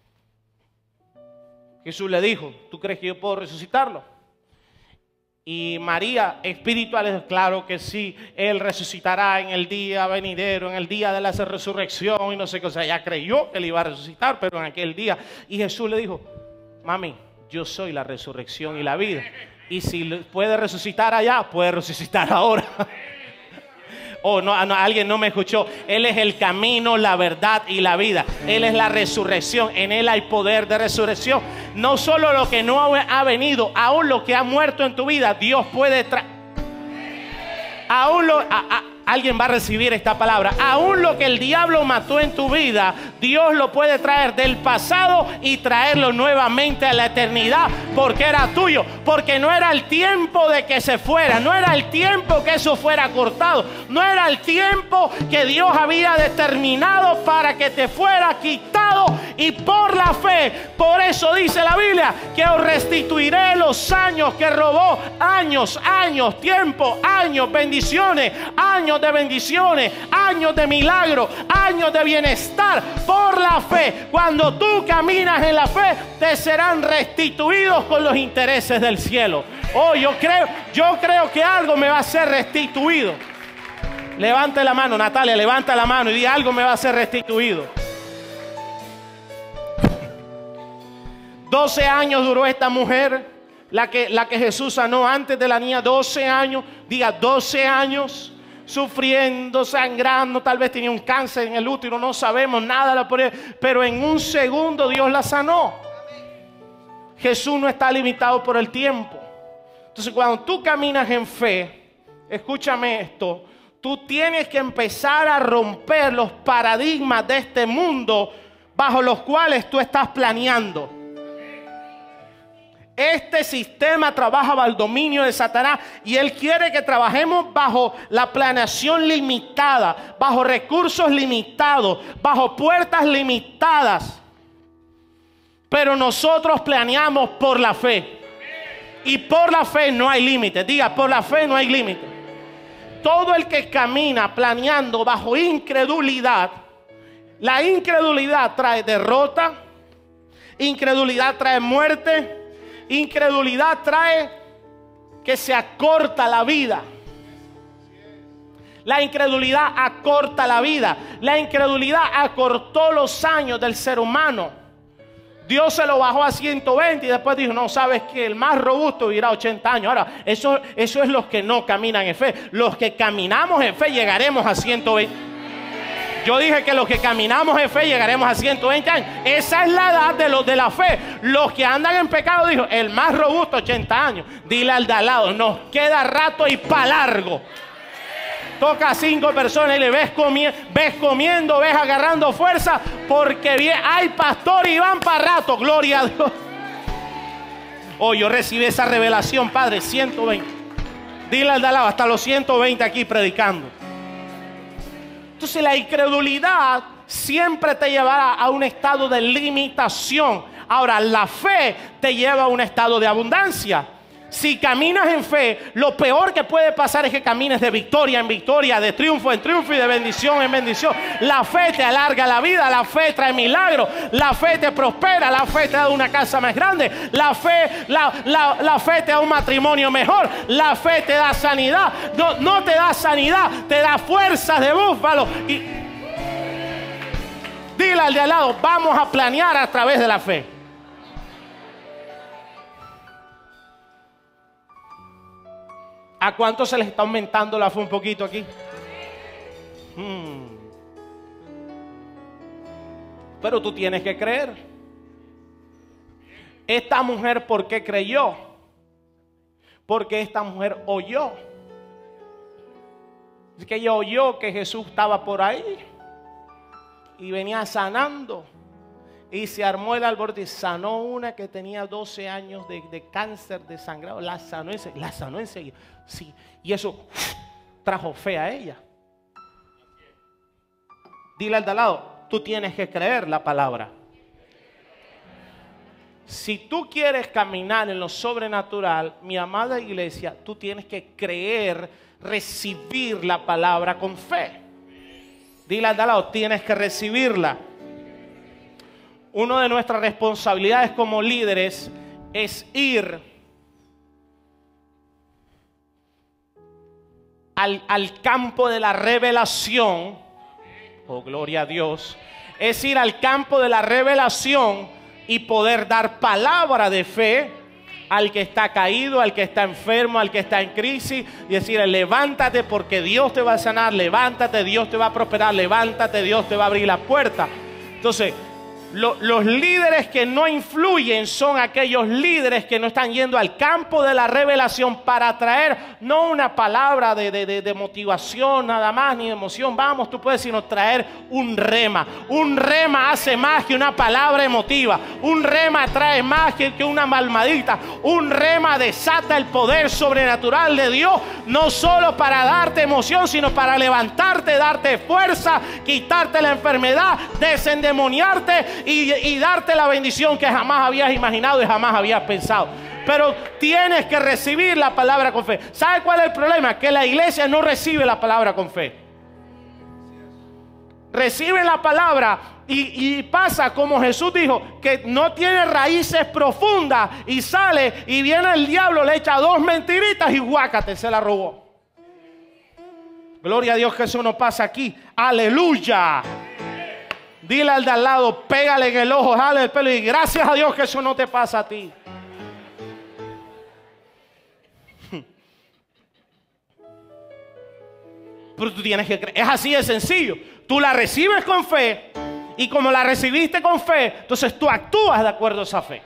Jesús le dijo, ¿tú crees que yo puedo resucitarlo? Y María espiritual es claro que sí, Él resucitará en el día venidero, en el día de la resurrección y no sé qué. O sea, ella creyó que Él iba a resucitar, pero en aquel día. Y Jesús le dijo, mami, yo soy la resurrección y la vida. Y si puede resucitar allá, puede resucitar ahora. Oh, no, no, alguien no me escuchó. Él es el camino, la verdad y la vida. Él es la resurrección. En Él hay poder de resurrección. No solo lo que no ha venido, aún lo que ha muerto en tu vida, Dios puede traer. Aún lo... A, a, Alguien va a recibir esta palabra. Aún lo que el diablo mató en tu vida, Dios lo puede traer del pasado y traerlo nuevamente a la eternidad, porque era tuyo, porque no era el tiempo de que se fuera, no era el tiempo que eso fuera cortado, no era el tiempo que Dios había determinado para que te fuera quitado. Y por la fe, por eso dice la Biblia, que os restituiré los años que robó, años, años, tiempo, años, bendiciones, años de bendiciones, años de milagro, años de bienestar. Por la fe, cuando tú caminas en la fe, te serán restituidos con los intereses del cielo. Oh, yo creo, yo creo que algo me va a ser restituido. Levante la mano, Natalia, levanta la mano y di, algo me va a ser restituido. doce años duró esta mujer, la que, la que Jesús sanó antes de la niña. doce años, diga doce años. Sufriendo, sangrando, tal vez tenía un cáncer en el útero, no sabemos nada, pero en un segundo Dios la sanó. Jesús no está limitado por el tiempo. Entonces, cuando tú caminas en fe, escúchame esto, tú tienes que empezar a romper los paradigmas de este mundo bajo los cuales tú estás planeando. Este sistema trabaja bajo el dominio de Satanás y él quiere que trabajemos bajo la planeación limitada, bajo recursos limitados, bajo puertas limitadas. Pero nosotros planeamos por la fe. Y por la fe no hay límite. Diga, por la fe no hay límite. Todo el que camina planeando bajo incredulidad, la incredulidad trae derrota, incredulidad trae muerte. Incredulidad trae que se acorta la vida. La incredulidad acorta la vida. La incredulidad acortó los años del ser humano. Dios se lo bajó a ciento veinte y después dijo, no, sabes que el más robusto vivirá ochenta años. Ahora, eso, eso es los que no caminan en fe. Los que caminamos en fe llegaremos a ciento veinte. Yo dije que los que caminamos en fe llegaremos a ciento veinte años. Esa es la edad de los de la fe. Los que andan en pecado, dijo, el más robusto, ochenta años. Dile al de al lado, nos queda rato y pa' largo. Toca a cinco personas y le ves, comi ves comiendo, ves agarrando fuerza, porque bien, hay pastor y van para rato, gloria a Dios. Oh, yo recibí esa revelación, Padre, ciento veinte. Dile al de al lado, hasta los ciento veinte aquí predicando. Entonces la incredulidad siempre te llevará a un estado de limitación. Ahora la fe te lleva a un estado de abundancia. si caminas en fe, lo peor que puede pasar es que camines de victoria en victoria, de triunfo en triunfo y de bendición en bendición. La fe te alarga la vida, la fe trae milagros, la fe te prospera, la fe te da una casa más grande, la fe, la, la, la fe te da un matrimonio mejor, la fe te da sanidad. No, no te da sanidad, te da fuerzas de búfalo. Y dile al de al lado, vamos a planear a través de la fe. ¿A cuánto se les está aumentando la fe un poquito aquí? Hmm. Pero tú tienes que creer. Esta mujer, ¿por qué creyó? Porque esta mujer oyó. Es que ella oyó que Jesús estaba por ahí y venía sanando. Y se armó el alboroto y sanó una que tenía doce años de, de cáncer, de sangrado. La sanó enseguida. La sanó enseguida. Sí. Y eso uf, trajo fe a ella. Dile al de al lado, tú tienes que creer la palabra. Si tú quieres caminar en lo sobrenatural, mi amada iglesia, tú tienes que creer, recibir la palabra con fe. Dile al de al lado, tienes que recibirla. Una de nuestras responsabilidades como líderes es ir al, al campo de la revelación. Oh, gloria a Dios. Es ir al campo de la revelación y poder dar palabra de fe al que está caído, al que está enfermo, al que está en crisis, y decirle, levántate porque Dios te va a sanar, levántate, Dios te va a prosperar, levántate, Dios te va a abrir la puerta. Entonces, lo, los líderes que no influyen son aquellos líderes que no están yendo al campo de la revelación para traer no una palabra de, de, de, de motivación nada más, ni de emoción, vamos, tú puedes, sino traer un rema. Un rema hace más que una palabra emotiva. Un rema trae más que, que una malmadita. Un rema desata el poder sobrenatural de Dios, no solo para darte emoción, sino para levantarte, darte fuerza, quitarte la enfermedad, desendemoniarte y, y darte la bendición que jamás habías imaginado y jamás habías pensado. Pero tienes que recibir la palabra con fe. ¿Sabe cuál es el problema? Que la iglesia no recibe la palabra con fe. Recibe la palabra y, y pasa como Jesús dijo, que no tiene raíces profundas y sale y viene el diablo, le echa dos mentiritas y guácate, se la robó. Gloria a Dios que eso no pasa aquí. Aleluya. Dile al de al lado, pégale en el ojo, jale el pelo y gracias a Dios que eso no te pasa a ti. Pero tú tienes que creer. Es así de sencillo. Tú la recibes con fe y como la recibiste con fe, entonces tú actúas de acuerdo a esa fe.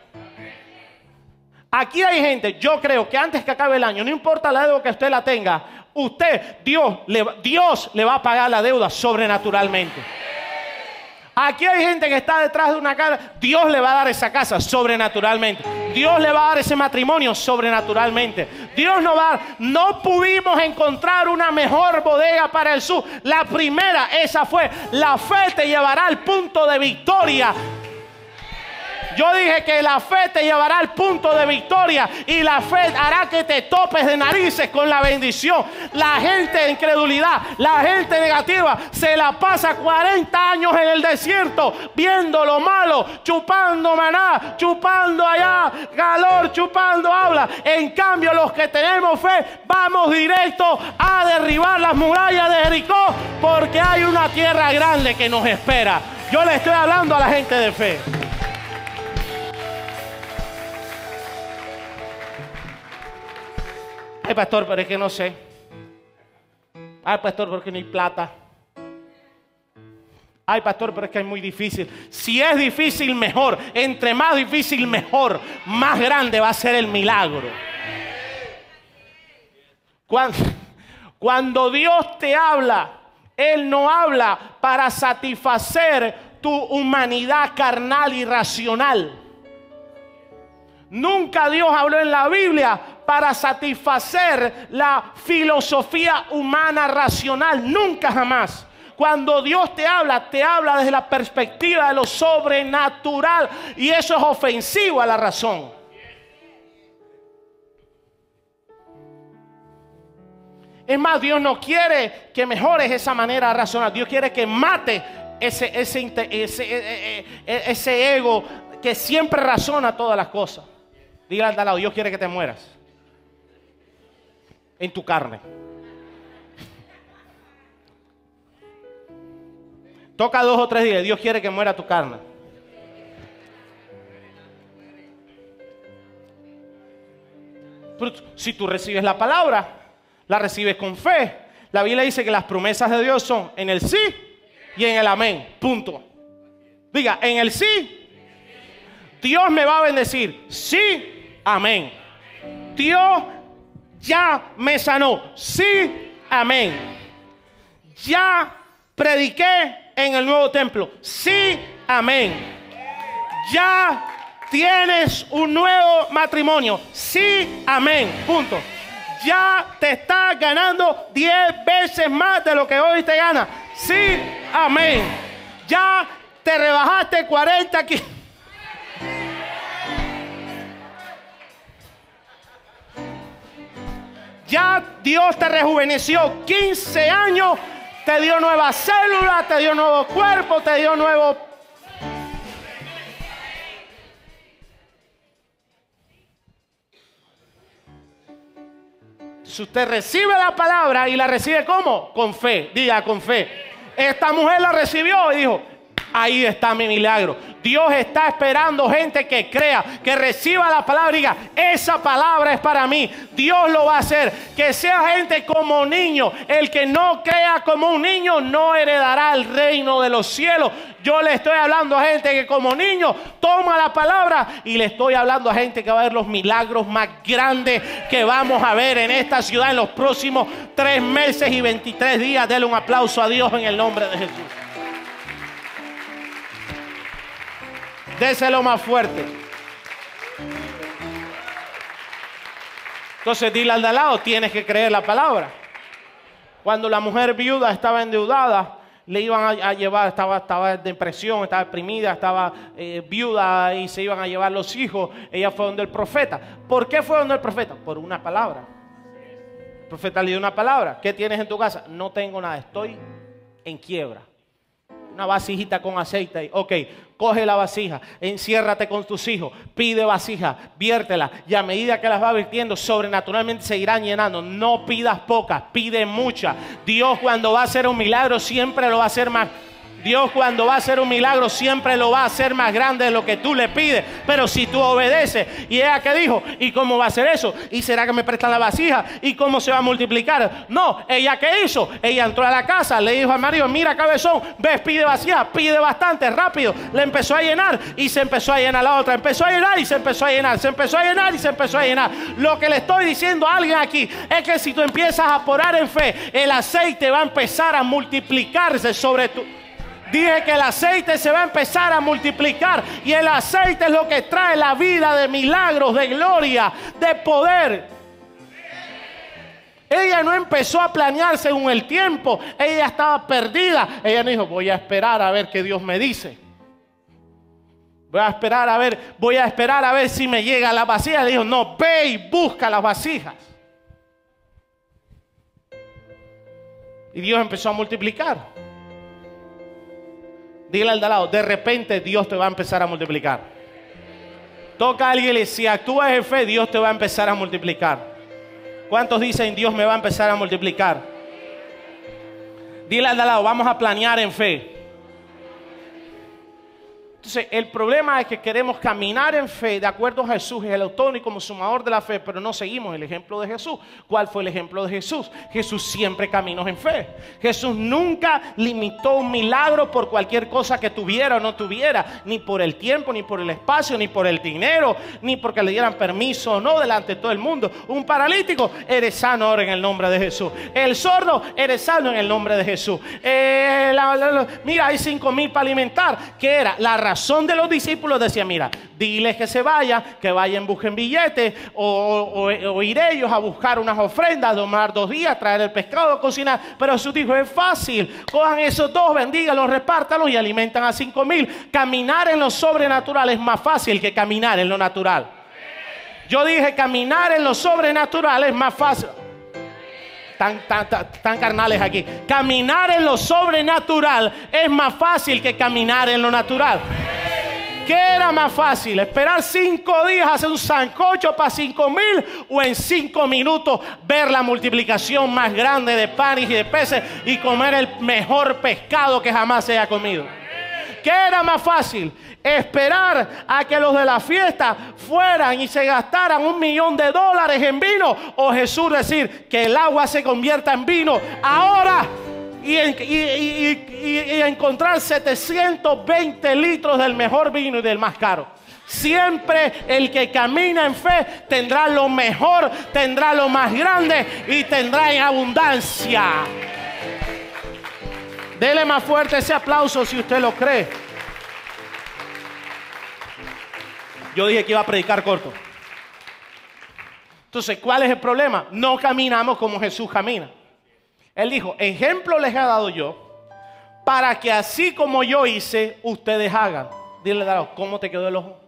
Aquí hay gente, yo creo que antes que acabe el año, no importa la deuda que usted la tenga, usted, Dios le, Dios le va a pagar la deuda sobrenaturalmente. Aquí hay gente que está detrás de una casa. Dios le va a dar esa casa sobrenaturalmente. Dios le va a dar ese matrimonio sobrenaturalmente. Dios no va a dar. No pudimos encontrar una mejor bodega para el sur. La primera, esa fue. La fe te llevará al punto de victoria. Yo dije que la fe te llevará al punto de victoria y la fe hará que te topes de narices con la bendición. La gente de incredulidad, la gente negativa se la pasa cuarenta años en el desierto viendo lo malo, chupando maná, chupando allá calor, chupando habla. En cambio, los que tenemos fe vamos directo a derribar las murallas de Jericó porque hay una tierra grande que nos espera. Yo le estoy hablando a la gente de fe. Ay, pastor, pero es que no sé. Ay, pastor, porque no hay plata. Ay, pastor, pero es que es muy difícil. Si es difícil, mejor. Entre más difícil, mejor. Más grande va a ser el milagro. Cuando, cuando Dios te habla, Él no habla para satisfacer tu humanidad carnal y racional. Nunca Dios habló en la Biblia para satisfacer la filosofía humana racional. Nunca jamás. Cuando Dios te habla, te habla desde la perspectiva de lo sobrenatural. Y eso es ofensivo a la razón. Es más, Dios no quiere que mejores esa manera de razonar. Dios quiere que mate ese, ese, ese, ese, ese ego que siempre razona todas las cosas. Dígale al lado, Dios quiere que te mueras en tu carne. Toca dos o tres días, Dios quiere que muera tu carne. Pero si tú recibes la palabra, la recibes con fe. La Biblia dice que las promesas de Dios son en el sí y en el amén. Punto. Diga, en el sí, Dios me va a bendecir. Sí, amén. Dios ya me sanó. Sí, amén. Ya prediqué en el nuevo templo. Sí, amén. Ya tienes un nuevo matrimonio. Sí, amén. Punto. Ya te estás ganando diez veces más de lo que hoy te gana. Sí, amén. Ya te rebajaste cuarenta kilos. Ya Dios te rejuveneció quince años, te dio nuevas células, te dio nuevo cuerpo, te dio nuevo... Si usted recibe la palabra y la recibe ¿cómo? Con fe, diga con fe. Esta mujer la recibió y dijo, ahí está mi milagro. Dios está esperando gente que crea, que reciba la palabra y diga, esa palabra es para mí. Dios lo va a hacer. Que sea gente como niño. El que no crea como un niño no heredará el reino de los cielos. Yo le estoy hablando a gente que como niño toma la palabra y le estoy hablando a gente que va a ver los milagros más grandes que vamos a ver en esta ciudad en los próximos tres meses y veintitrés días. Denle un aplauso a Dios en el nombre de Jesús. Déselo más fuerte. Entonces dile al de al lado, tienes que creer la palabra. Cuando la mujer viuda estaba endeudada, le iban a, a llevar, estaba, estaba en depresión, estaba deprimida, estaba eh, viuda y se iban a llevar los hijos. Ella fue donde el profeta. ¿Por qué fue donde el profeta? Por una palabra. El profeta le dio una palabra. ¿Qué tienes en tu casa? No tengo nada, estoy en quiebra. Una vasijita con aceite. Ok, coge la vasija, enciérrate con tus hijos, pide vasija, viértela y a medida que las va virtiendo sobrenaturalmente se irán llenando. No pidas pocas, pide muchas. Dios cuando va a hacer un milagro siempre lo va a hacer más. Dios cuando va a hacer un milagro siempre lo va a hacer más grande de lo que tú le pides. Pero si tú obedeces, y ella que dijo, ¿y cómo va a hacer eso? ¿Y será que me prestan la vasija? ¿Y cómo se va a multiplicar? No, ella que hizo, ella entró a la casa, le dijo al marido, mira cabezón, ves, pide vasija, pide bastante, rápido. Le empezó a llenar y se empezó a llenar la otra, empezó a llenar y se empezó a llenar, se empezó a llenar y se empezó a llenar. Lo que le estoy diciendo a alguien aquí es que si tú empiezas a orar en fe, el aceite va a empezar a multiplicarse sobre tu... Dije que el aceite se va a empezar a multiplicar y el aceite es lo que trae la vida de milagros, de gloria, de poder. Ella no empezó a planear según el tiempo, ella estaba perdida. Ella no dijo, voy a esperar a ver qué Dios me dice. Voy a esperar a ver, voy a esperar a ver si me llega la vasija. Le dijo, no, ve y busca las vasijas. Y Dios empezó a multiplicar. Dile al de al lado, de repente Dios te va a empezar a multiplicar. Toca a alguien y si actúas en fe, Dios te va a empezar a multiplicar. ¿Cuántos dicen Dios me va a empezar a multiplicar? Dile al de al lado, vamos a planear en fe. Entonces, el problema es que queremos caminar en fe de acuerdo a Jesús, es el autor y consumador de la fe, pero no seguimos el ejemplo de Jesús. ¿Cuál fue el ejemplo de Jesús? Jesús siempre caminó en fe. Jesús nunca limitó un milagro por cualquier cosa que tuviera o no tuviera, ni por el tiempo, ni por el espacio, ni por el dinero, ni porque le dieran permiso o no delante de todo el mundo. Un paralítico, eres sano ahora en el nombre de Jesús. El sordo, eres sano en el nombre de Jesús. Eh, la, la, la, mira, hay cinco mil para alimentar. ¿Qué era? La razón de los discípulos decía, mira, diles que se vayan, que vayan, busquen billetes o, o, o ir ellos a buscar unas ofrendas, tomar dos días, traer el pescado, cocinar. Pero Jesús dijo, es fácil, cojan esos dos, bendíganlos, repártanlos y alimentan a cinco mil. Caminar en lo sobrenatural es más fácil que caminar en lo natural. Yo dije, caminar en lo sobrenatural es más fácil. tan, tan, tan, tan carnales aquí. Caminar en lo sobrenatural es más fácil que caminar en lo natural. ¿Qué era más fácil? ¿Esperar cinco días, hacer un sancocho para cinco mil? ¿O en cinco minutos ver la multiplicación más grande de panes y de peces y comer el mejor pescado que jamás se haya comido? ¿Qué era más fácil? ¿Esperar a que los de la fiesta fueran y se gastaran un millón de dólares en vino? ¿O Jesús decir que el agua se convierta en vino ahora? Y, y, y, y, y encontrar setecientos veinte litros del mejor vino y del más caro. Siempre el que camina en fe tendrá lo mejor, tendrá lo más grande y tendrá en abundancia. Dele más fuerte ese aplauso si usted lo cree. Yo dije que iba a predicar corto. Entonces, ¿cuál es el problema? No caminamos como Jesús camina. Él dijo, ejemplo les he dado yo, para que así como yo hice, ustedes hagan. Dile, ¿cómo te quedó el ojo?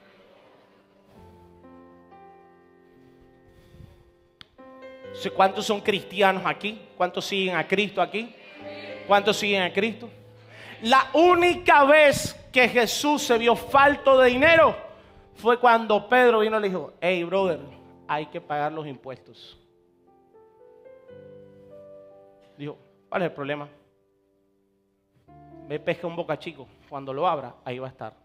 ¿Cuántos son cristianos aquí? ¿Cuántos siguen a Cristo aquí? ¿Cuántos siguen a Cristo? La única vez que Jesús se vio falto de dinero fue cuando Pedro vino y le dijo, hey brother, hay que pagar los impuestos. Dijo, ¿cuál es el problema? Ve, pesca un boca chico. Cuando lo abra, ahí va a estar.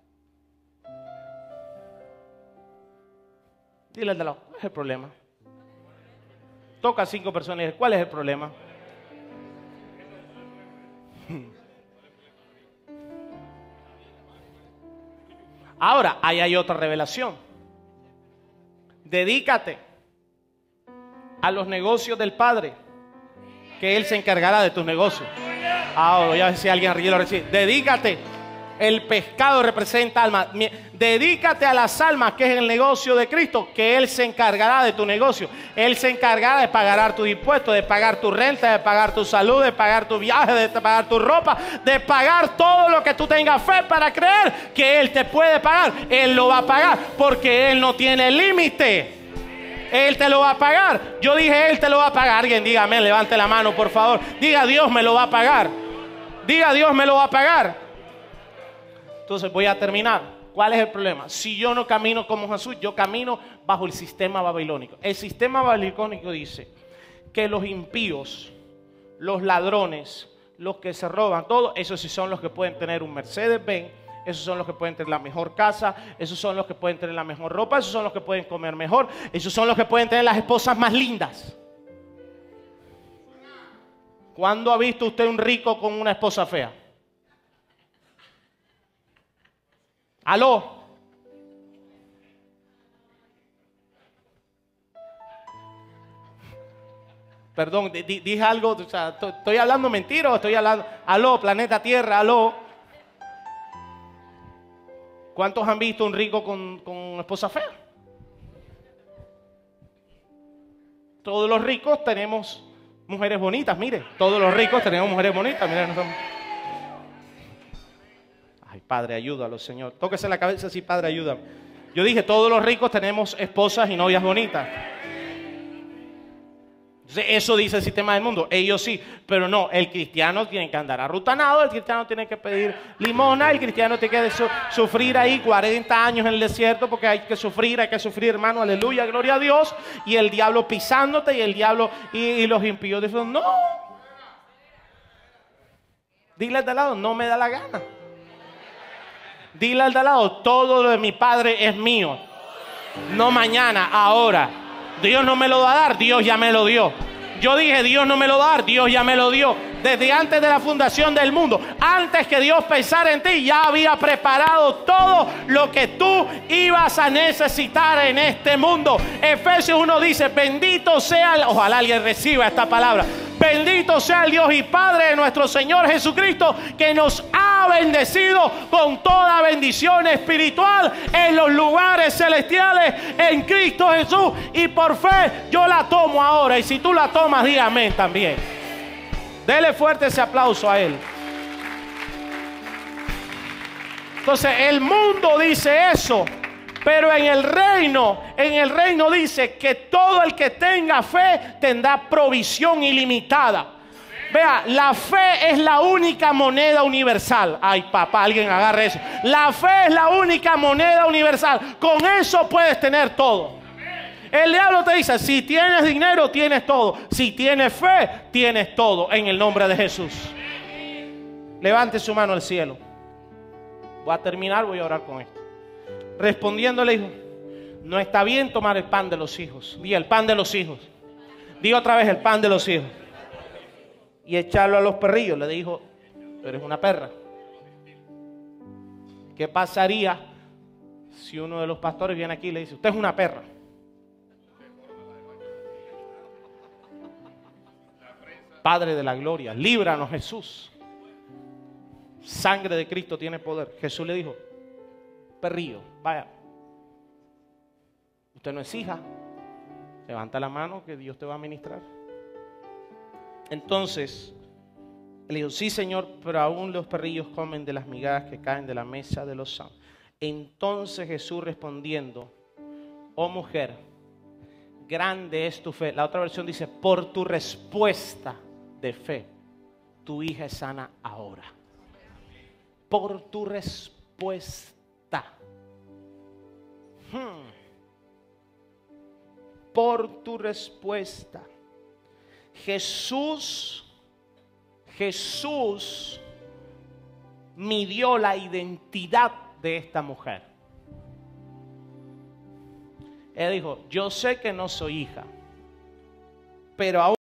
Dile al de lado, ¿cuál es el problema? Toca a cinco personas y dice, ¿cuál es el problema? Ahora, ahí hay otra revelación. Dedícate a los negocios del Padre, que Él se encargará de tus negocios. Ahora, ya si alguien arriba lo recibe. Dedícate. El pescado representa alma. Dedícate a las almas, que es el negocio de Cristo, que Él se encargará de tu negocio. Él se encargará de pagar tus impuestos, de pagar tu renta, de pagar tu salud, de pagar tu viaje, de pagar tu ropa, de pagar todo lo que tú tengas fe para creer que Él te puede pagar. Él lo va a pagar porque Él no tiene límite. Él te lo va a pagar. Yo dije, Él te lo va a pagar. Alguien dígame, levante la mano por favor. Diga, Dios me lo va a pagar. Diga, Dios me lo va a pagar. Entonces voy a terminar. ¿Cuál es el problema? Si yo no camino como Jesús, yo camino bajo el sistema babilónico. El sistema babilónico dice que los impíos, los ladrones, los que se roban, todos esos sí son los que pueden tener un Mercedes-Benz. Esos son los que pueden tener la mejor casa. Esos son los que pueden tener la mejor ropa. Esos son los que pueden comer mejor. Esos son los que pueden tener las esposas más lindas. ¿Cuándo ha visto usted un rico con una esposa fea? ¿Aló? Perdón, di, dije algo, o sea, ¿estoy hablando mentira o estoy hablando? Aló, planeta Tierra, aló. ¿Cuántos han visto un rico con, con una esposa fea? Todos los ricos tenemos mujeres bonitas, mire. Todos los ricos tenemos mujeres bonitas, mire. No somos... Ay, Padre, ayúdalo, Señor. Tóquese la cabeza así, Padre, ayúdame. Yo dije, todos los ricos tenemos esposas y novias bonitas. Eso dice el sistema del mundo. Ellos sí, pero no. El cristiano tiene que andar arrutanado. El cristiano tiene que pedir limona. El cristiano tiene que su sufrir ahí cuarenta años en el desierto, porque hay que sufrir, hay que sufrir, hermano. Aleluya, gloria a Dios. Y el diablo pisándote y el diablo y, y los impíos dicen, no. Dile al de al lado, no me da la gana. Dile al de al lado, todo lo de mi Padre es mío. No mañana, ahora. Dios no me lo va a dar, Dios ya me lo dio. Yo dije, Dios no me lo va a dar, Dios ya me lo dio. Desde antes de la fundación del mundo, antes que Dios pensara en ti, ya había preparado todo lo que tú ibas a necesitar en este mundo. Efesios uno dice, bendito sea, el, ojalá alguien reciba esta palabra. Bendito sea el Dios y Padre de nuestro Señor Jesucristo, que nos ha bendecido con toda bendición espiritual en los lugares celestiales en Cristo Jesús. Y por fe yo la tomo ahora. Y si tú la tomas, di amén también. Dele fuerte ese aplauso a Él. Entonces el mundo dice eso, Pero en el reino, en el reino dice que todo el que tenga fe tendrá provisión ilimitada. Vea, la fe es la única moneda universal. Ay, papá, alguien agarre eso. La fe es la única moneda universal. Con eso puedes tener todo. El diablo te dice, si tienes dinero, tienes todo. Si tienes fe, tienes todo. En el nombre de Jesús. Levante su mano al cielo. Voy a terminar, voy a orar con esto. Respondiendo le dijo, no está bien tomar el pan de los hijos. Diga el pan de los hijos. Diga otra vez el pan de los hijos. Y echarlo a los perrillos. Le dijo, tú eres una perra. ¿Qué pasaría si uno de los pastores viene aquí y le dice, usted es una perra? Padre de la gloria, líbranos Jesús. Sangre de Cristo tiene poder. Jesús le dijo, perrillo, vaya. Usted no es hija. Levanta la mano que Dios te va a ministrar. Entonces, le dijo, sí Señor, pero aún los perrillos comen de las migajas que caen de la mesa de los santos. Entonces Jesús respondiendo, oh mujer, grande es tu fe. La otra versión dice, por tu respuesta de fe, tu hija es sana ahora. Por tu respuesta. Hmm. Por tu respuesta. Jesús, Jesús midió la identidad de esta mujer. Él dijo, yo sé que no soy hija, pero aún